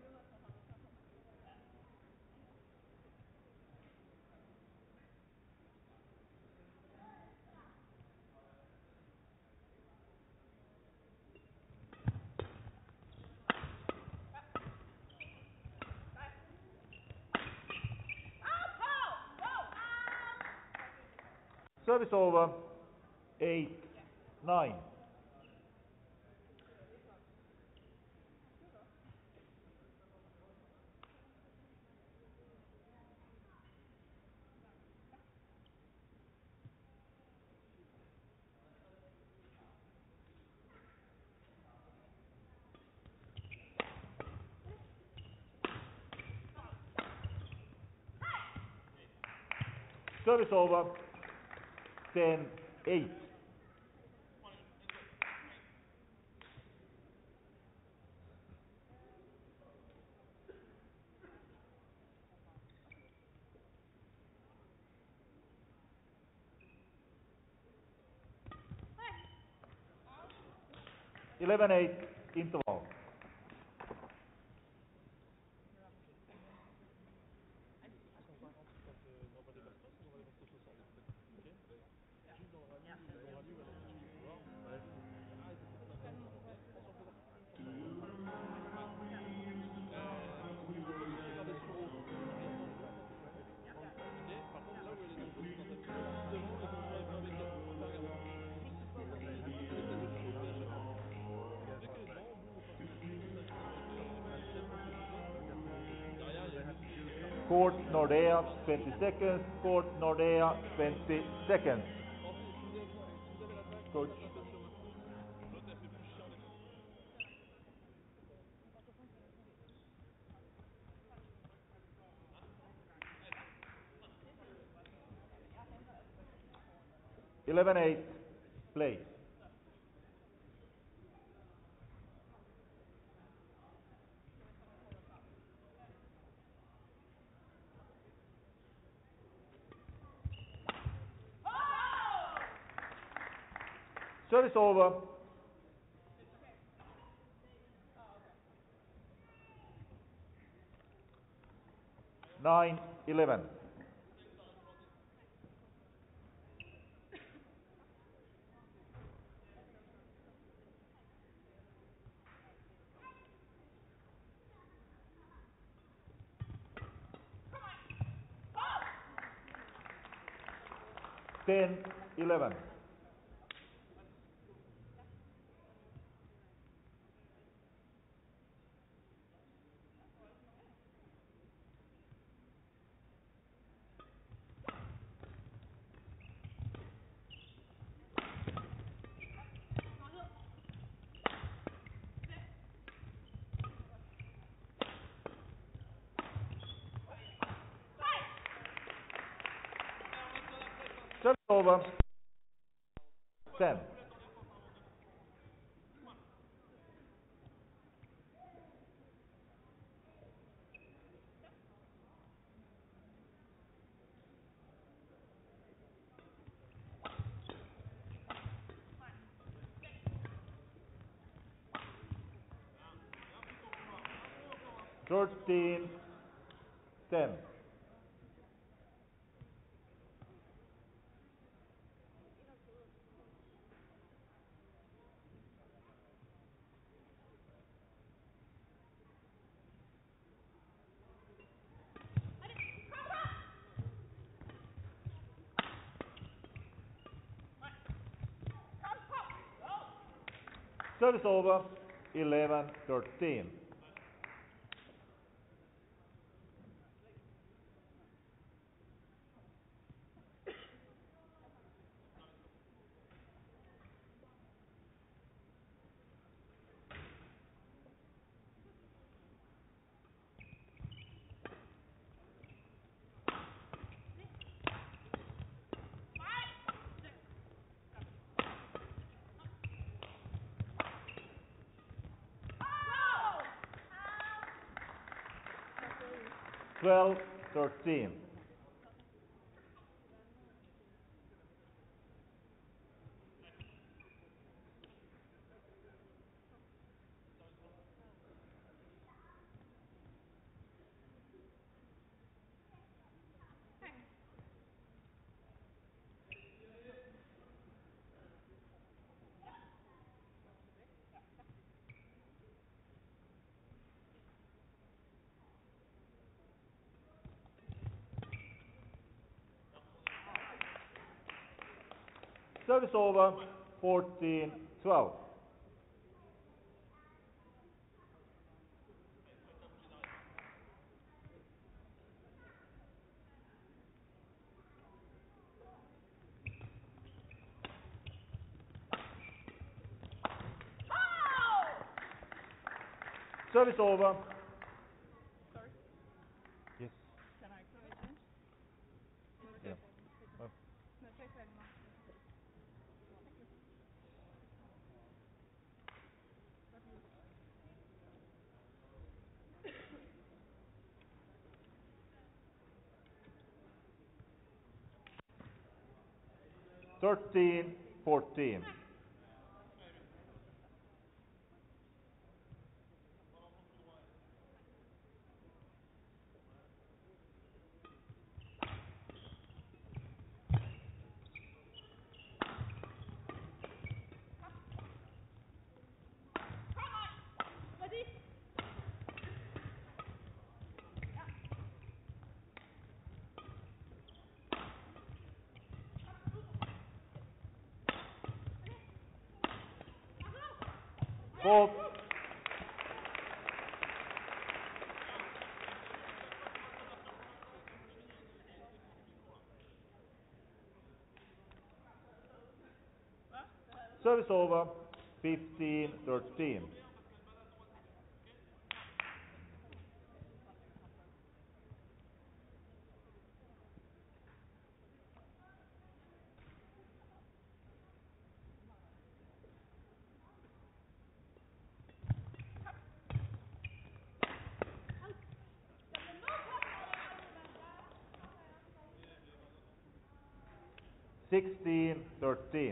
Service over. Eight, nine. Service over. Ten, eight. Eleven, eight. Interval. Court Nordea, twenty seconds. Court Nordea, twenty seconds. Coach. Eleven, eight. Play. Service over. Nine, eleven. Ten, eleven. Service over. Ten. Thirteen, ten. Service over. Eleven, thirteen. twelve thirteen. Service over, fourteen twelve. Service over. Sorry, Yes. can I can I change? Yeah. Uh, No, take that now. thirteen fourteen. Fault. Service over, fifteen thirteen. sixteen thirteen.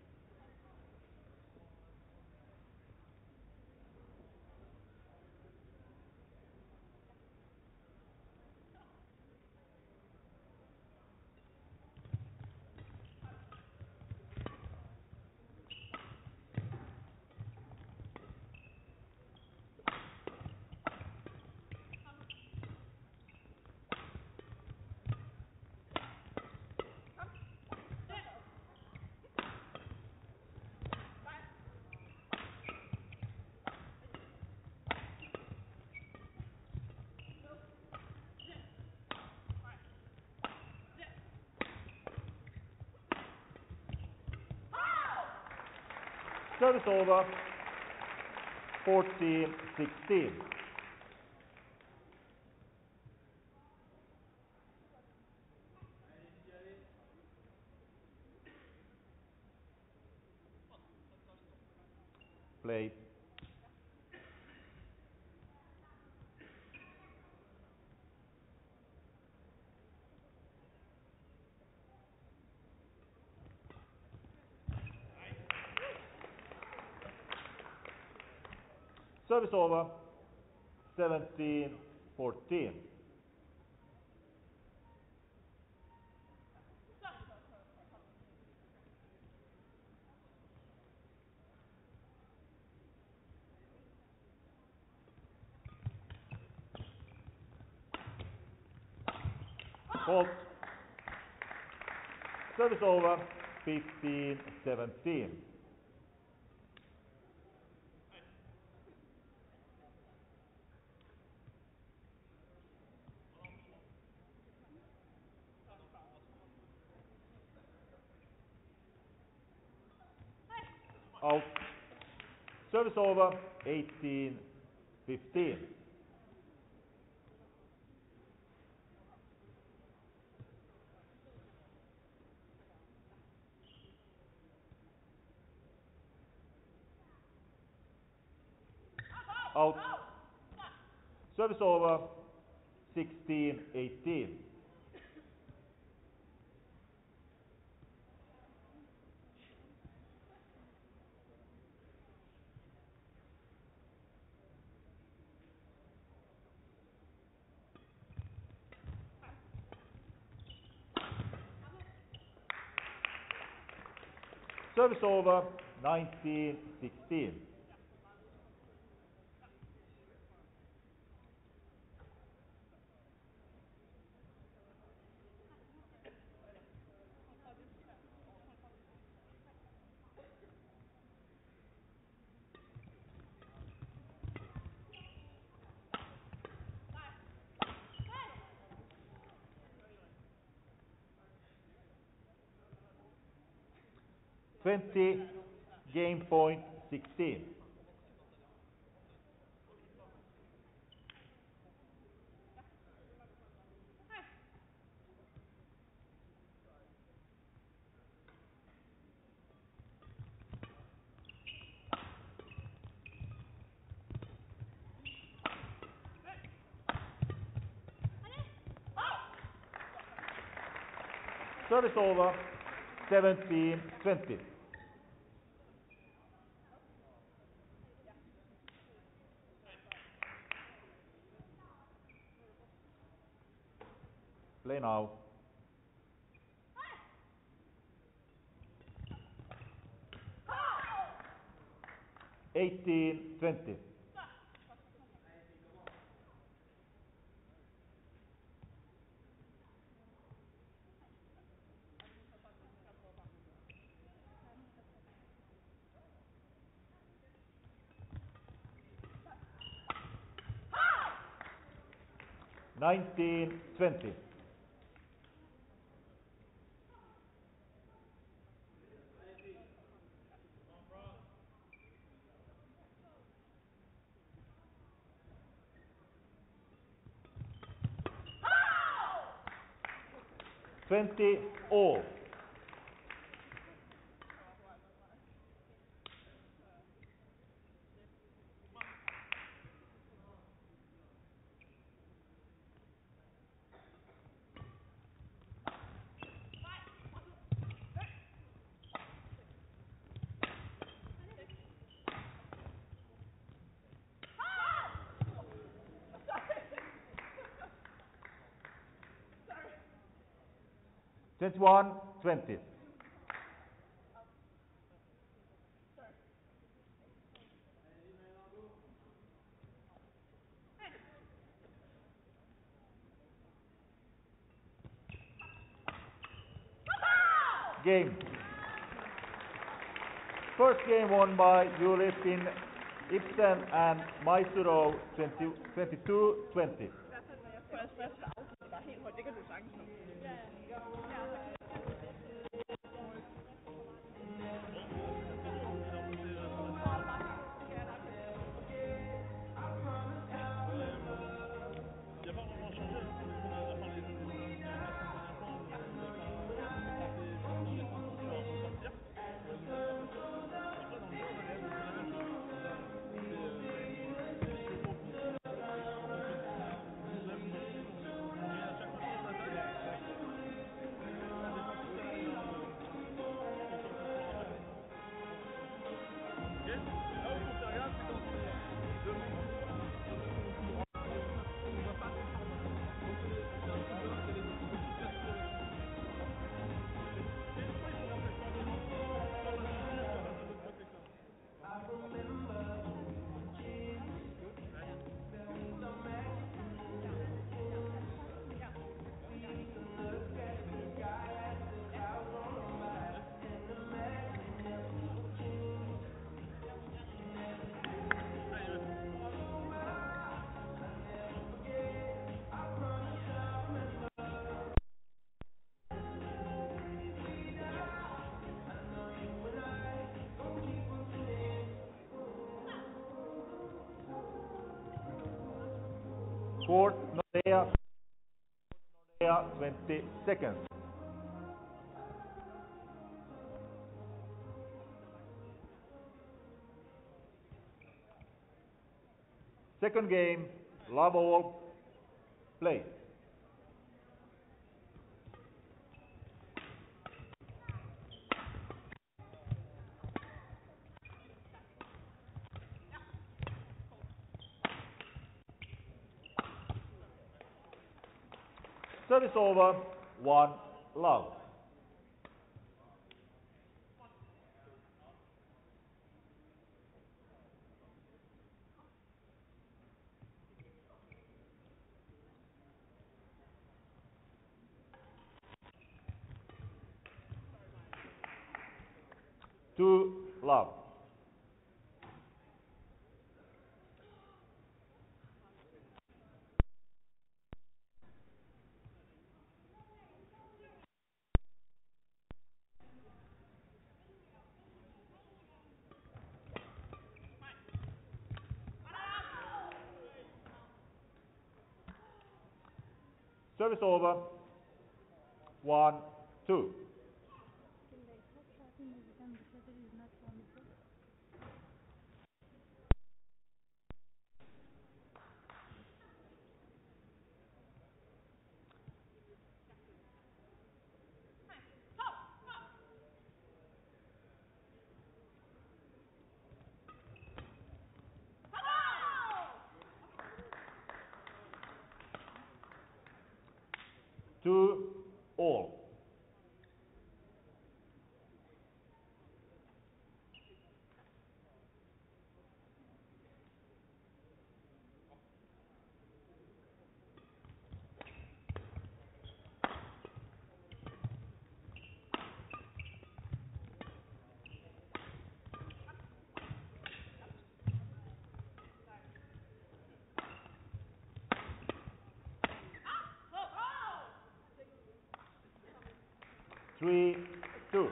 Service over, fourteen sixteen. Play. Service over, seventeen fourteen. Fault. Service over, fifteen seventeen. Out. Service over, eighteen fifteen. Out. Service over, sixteen eighteen. Service over, nineteen sixteen. twenty, game point sixteen. Service over, seventeen twenty. Play now. eighteen twenty. nineteen twenty. twenty all. twenty-one twenty. Game. First game won by Julie Finn Ibsen and Maisuro twenty-two twenty. Court Nordea, Nordea twenty seconds. Second game, love all, Play. Service over, one love. Two love. Service over, one, two. Two all. Three, two.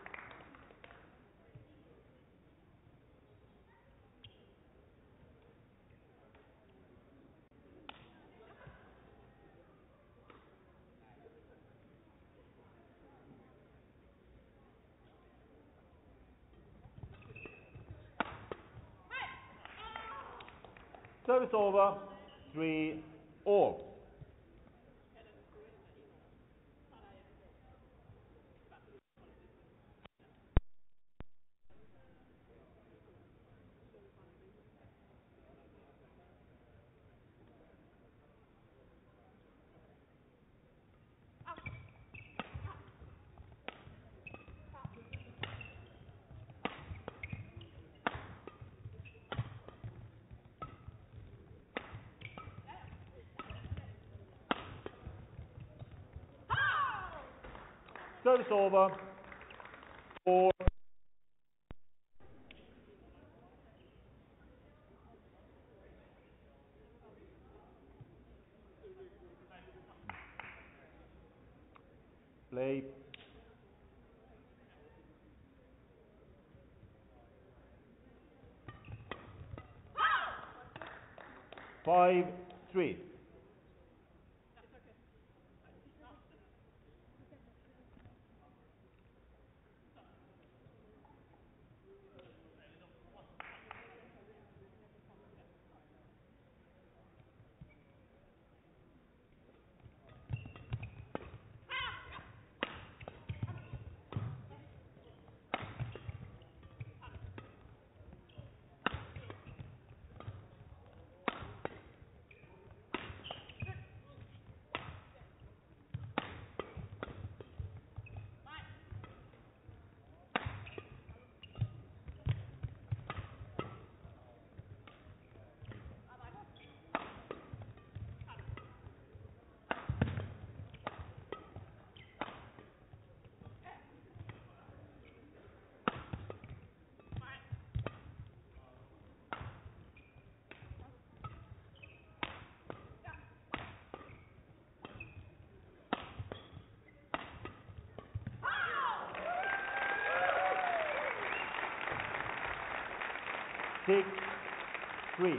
Service over, three all. Service over, four. Play. Five, three. Six, three.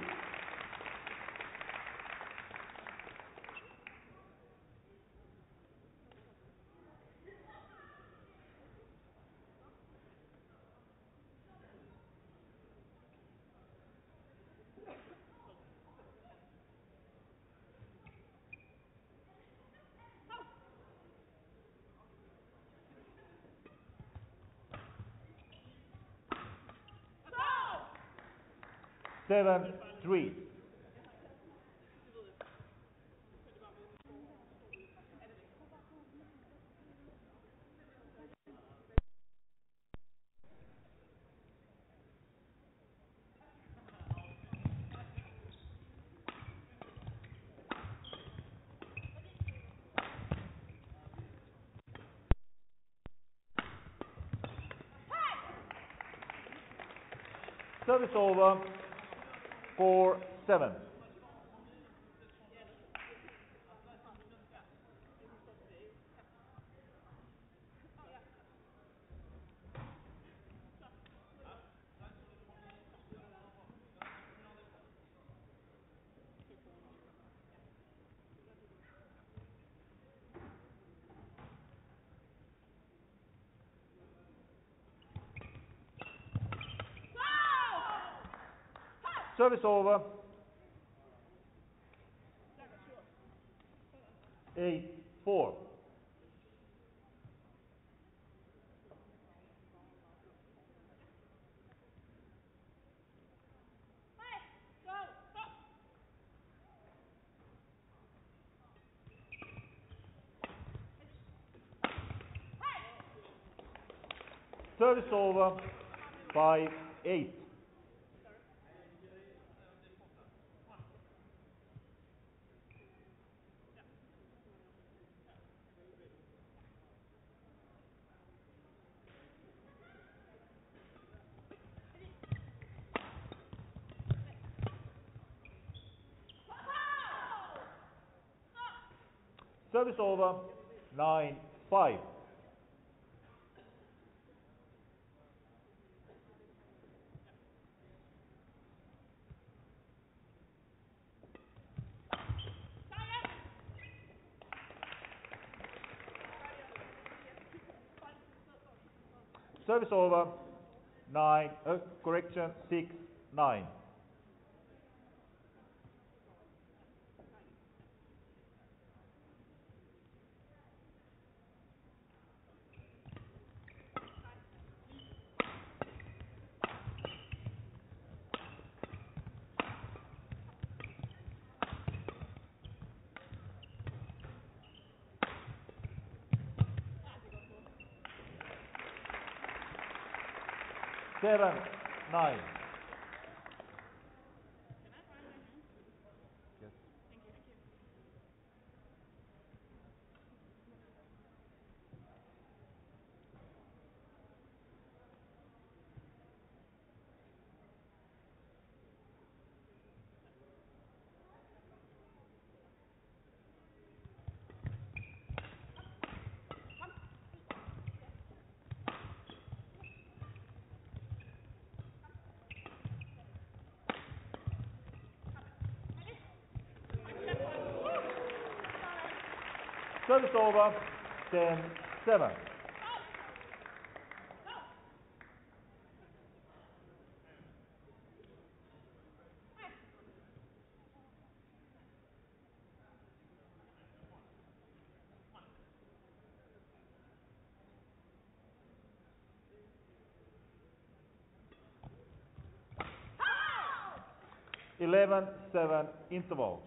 seven three. Service over, four seven. Service over, eight four. Service over, five eight. Service over, nine five. Service over, nine, uh, correction, six nine. Seven nine. Yes. Service over, ten seven. Eleven seven intervals.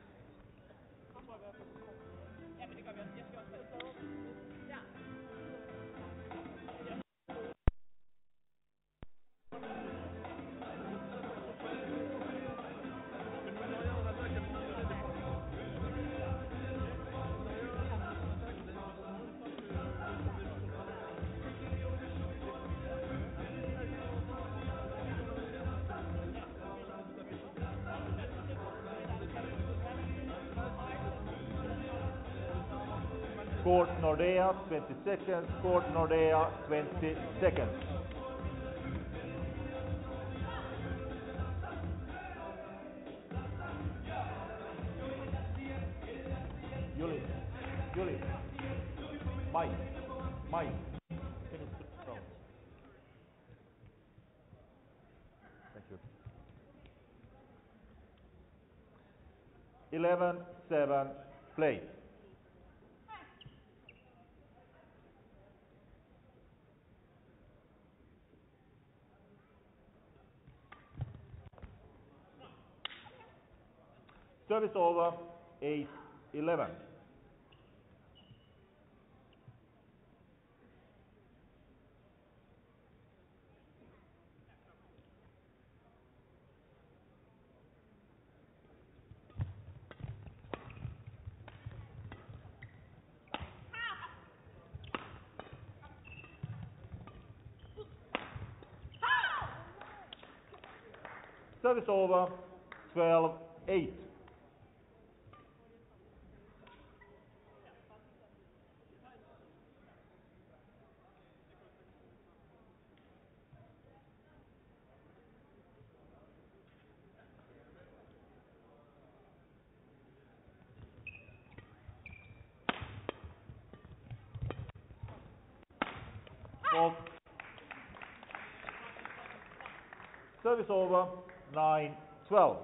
Court Nordea, twenty seconds. Court Nordea, twenty seconds. Julie, Julie, Mike, Mike. Finish the round. Thank you. Eleven seven, play. Service over, eight eleven. Service over, twelve eight. Fault. Service over, nine twelve.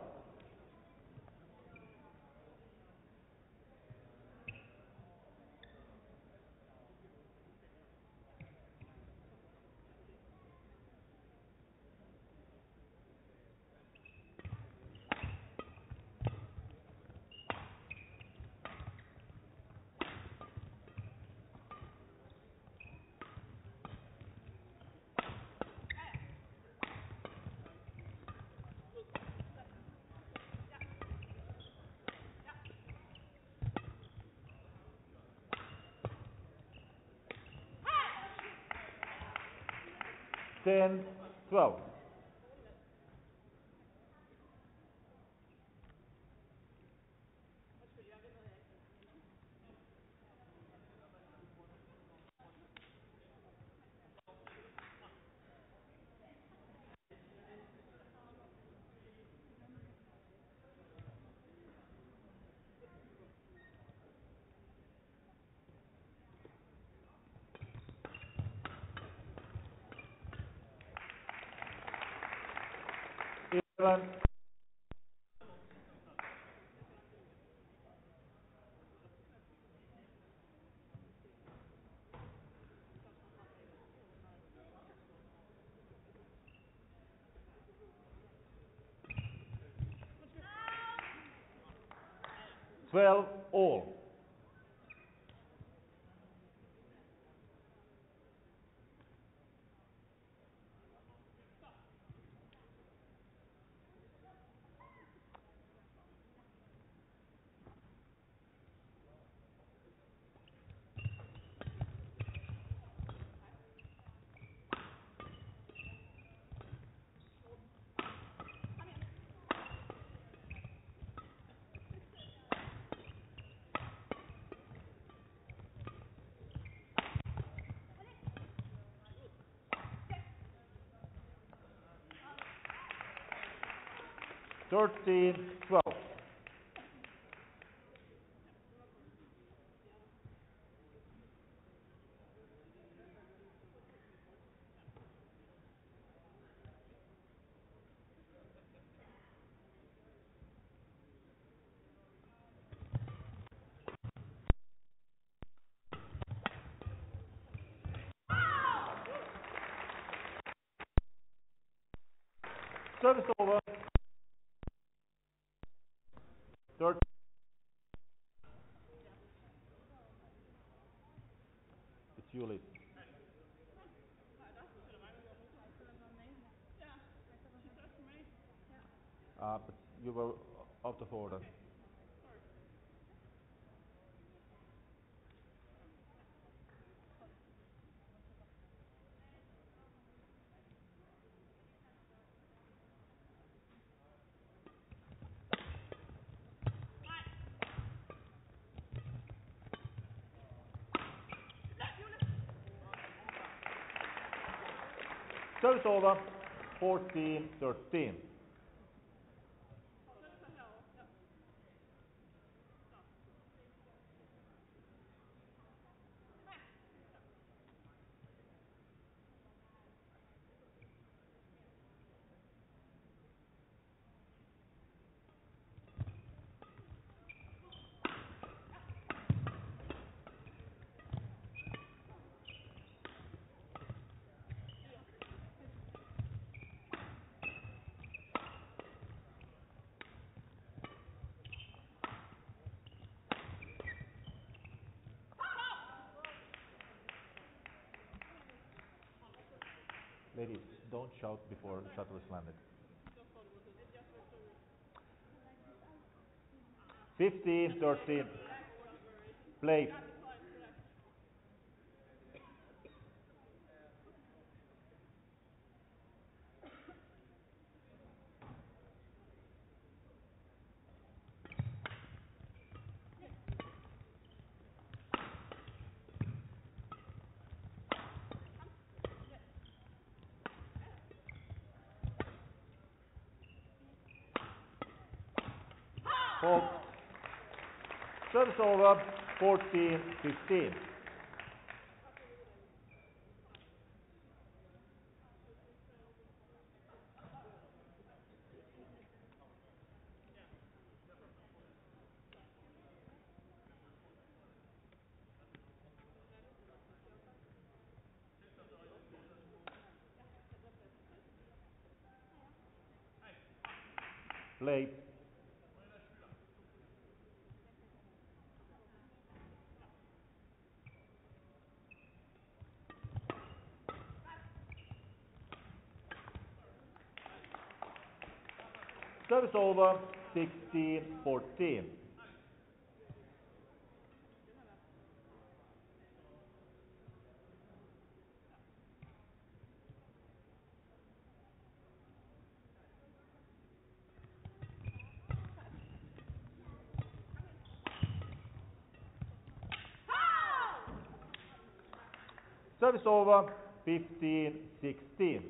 ten twelve. eleven. twelve all. thirteen twelve. Service over. thirteen. It's you, Liz. Uh, but you were out of order. Service over. fourteen thirteen. Ladies, don't shout before the shuttle is landed. fifteen thirteen. Play. Fault. Service over, fourteen fifteen. Play. Service over, sixteen fourteen. Service over, fifteen sixteen.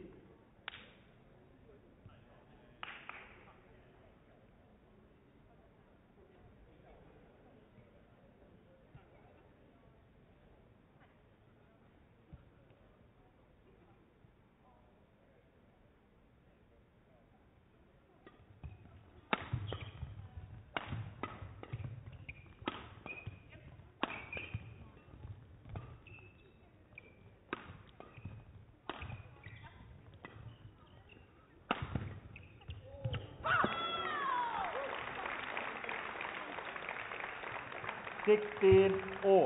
sixteen all.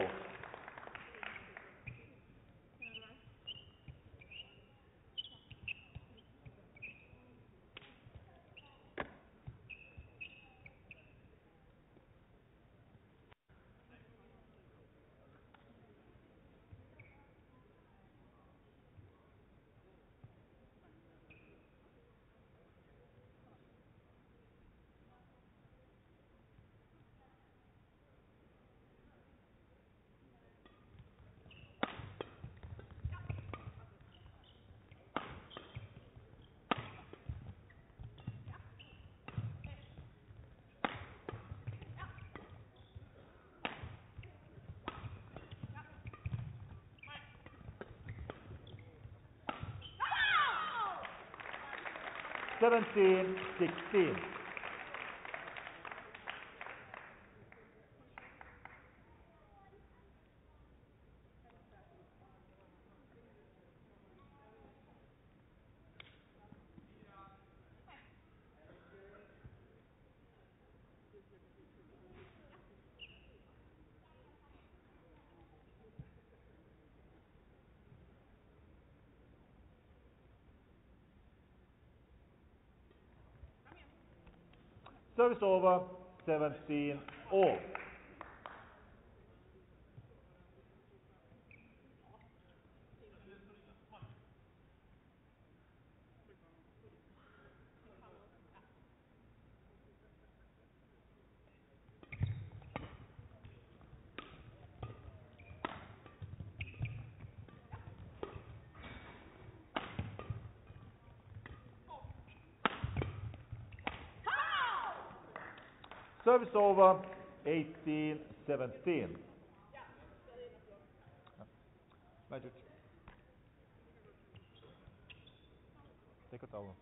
seventeen sixteen. Service over, seventeen all. Service over, eighteen seventeen. Magic. Take a towel.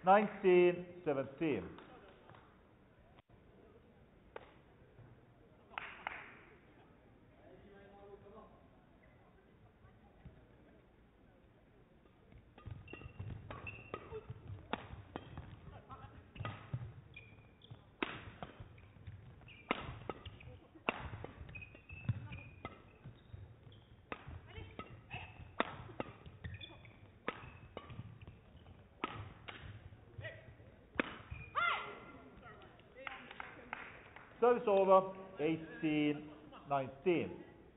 nineteen seventeen. Service over, eighteen nineteen.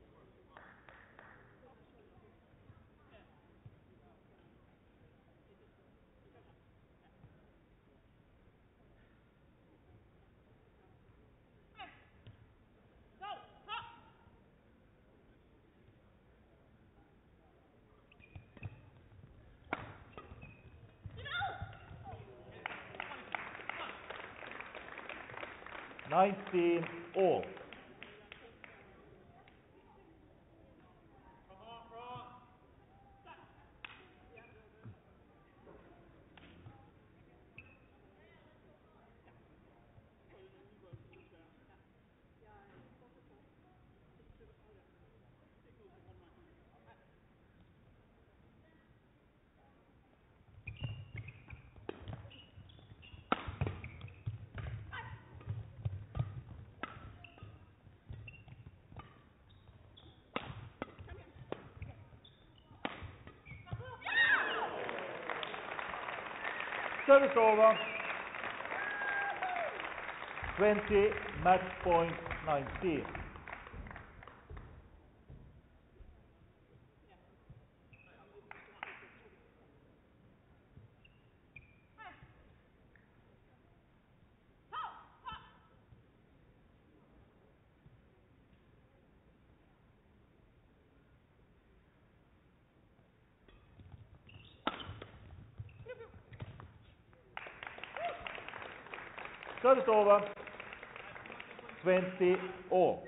nineteen all. Service over. twenty, match point nineteen. Service over. twenty all.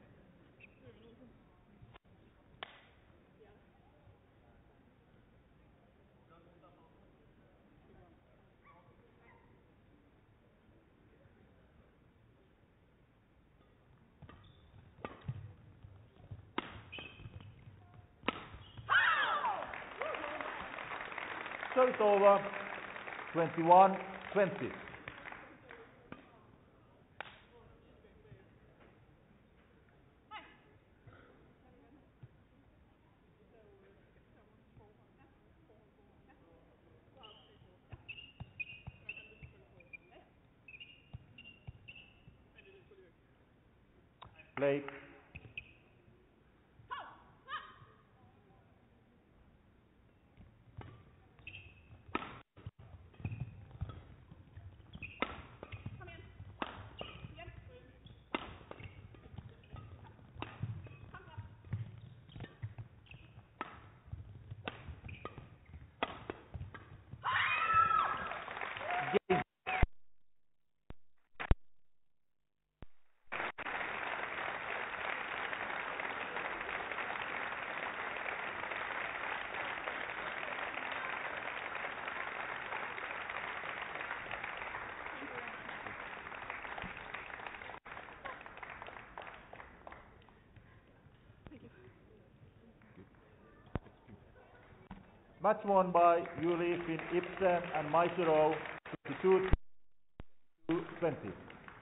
Service over. twenty-one twenty. Play. Match won by Yuri Finn Ibsen and Maisuro, twenty-two twenty.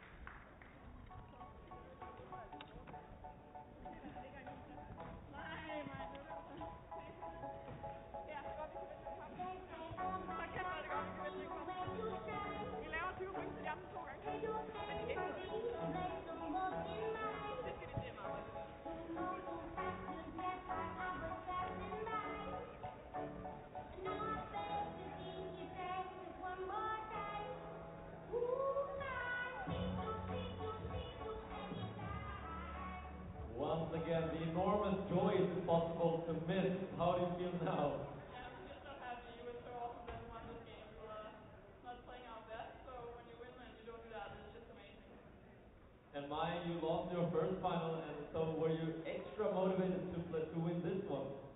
Once again, the enormous joy is impossible to miss. How do you feel now? Yeah, I'm just so happy. You were so awesome that won this game. Uh, not playing our best, so when you win and you don't do that, it's just amazing. And Maya, you lost your first final, and so were you extra motivated to play, to win this one?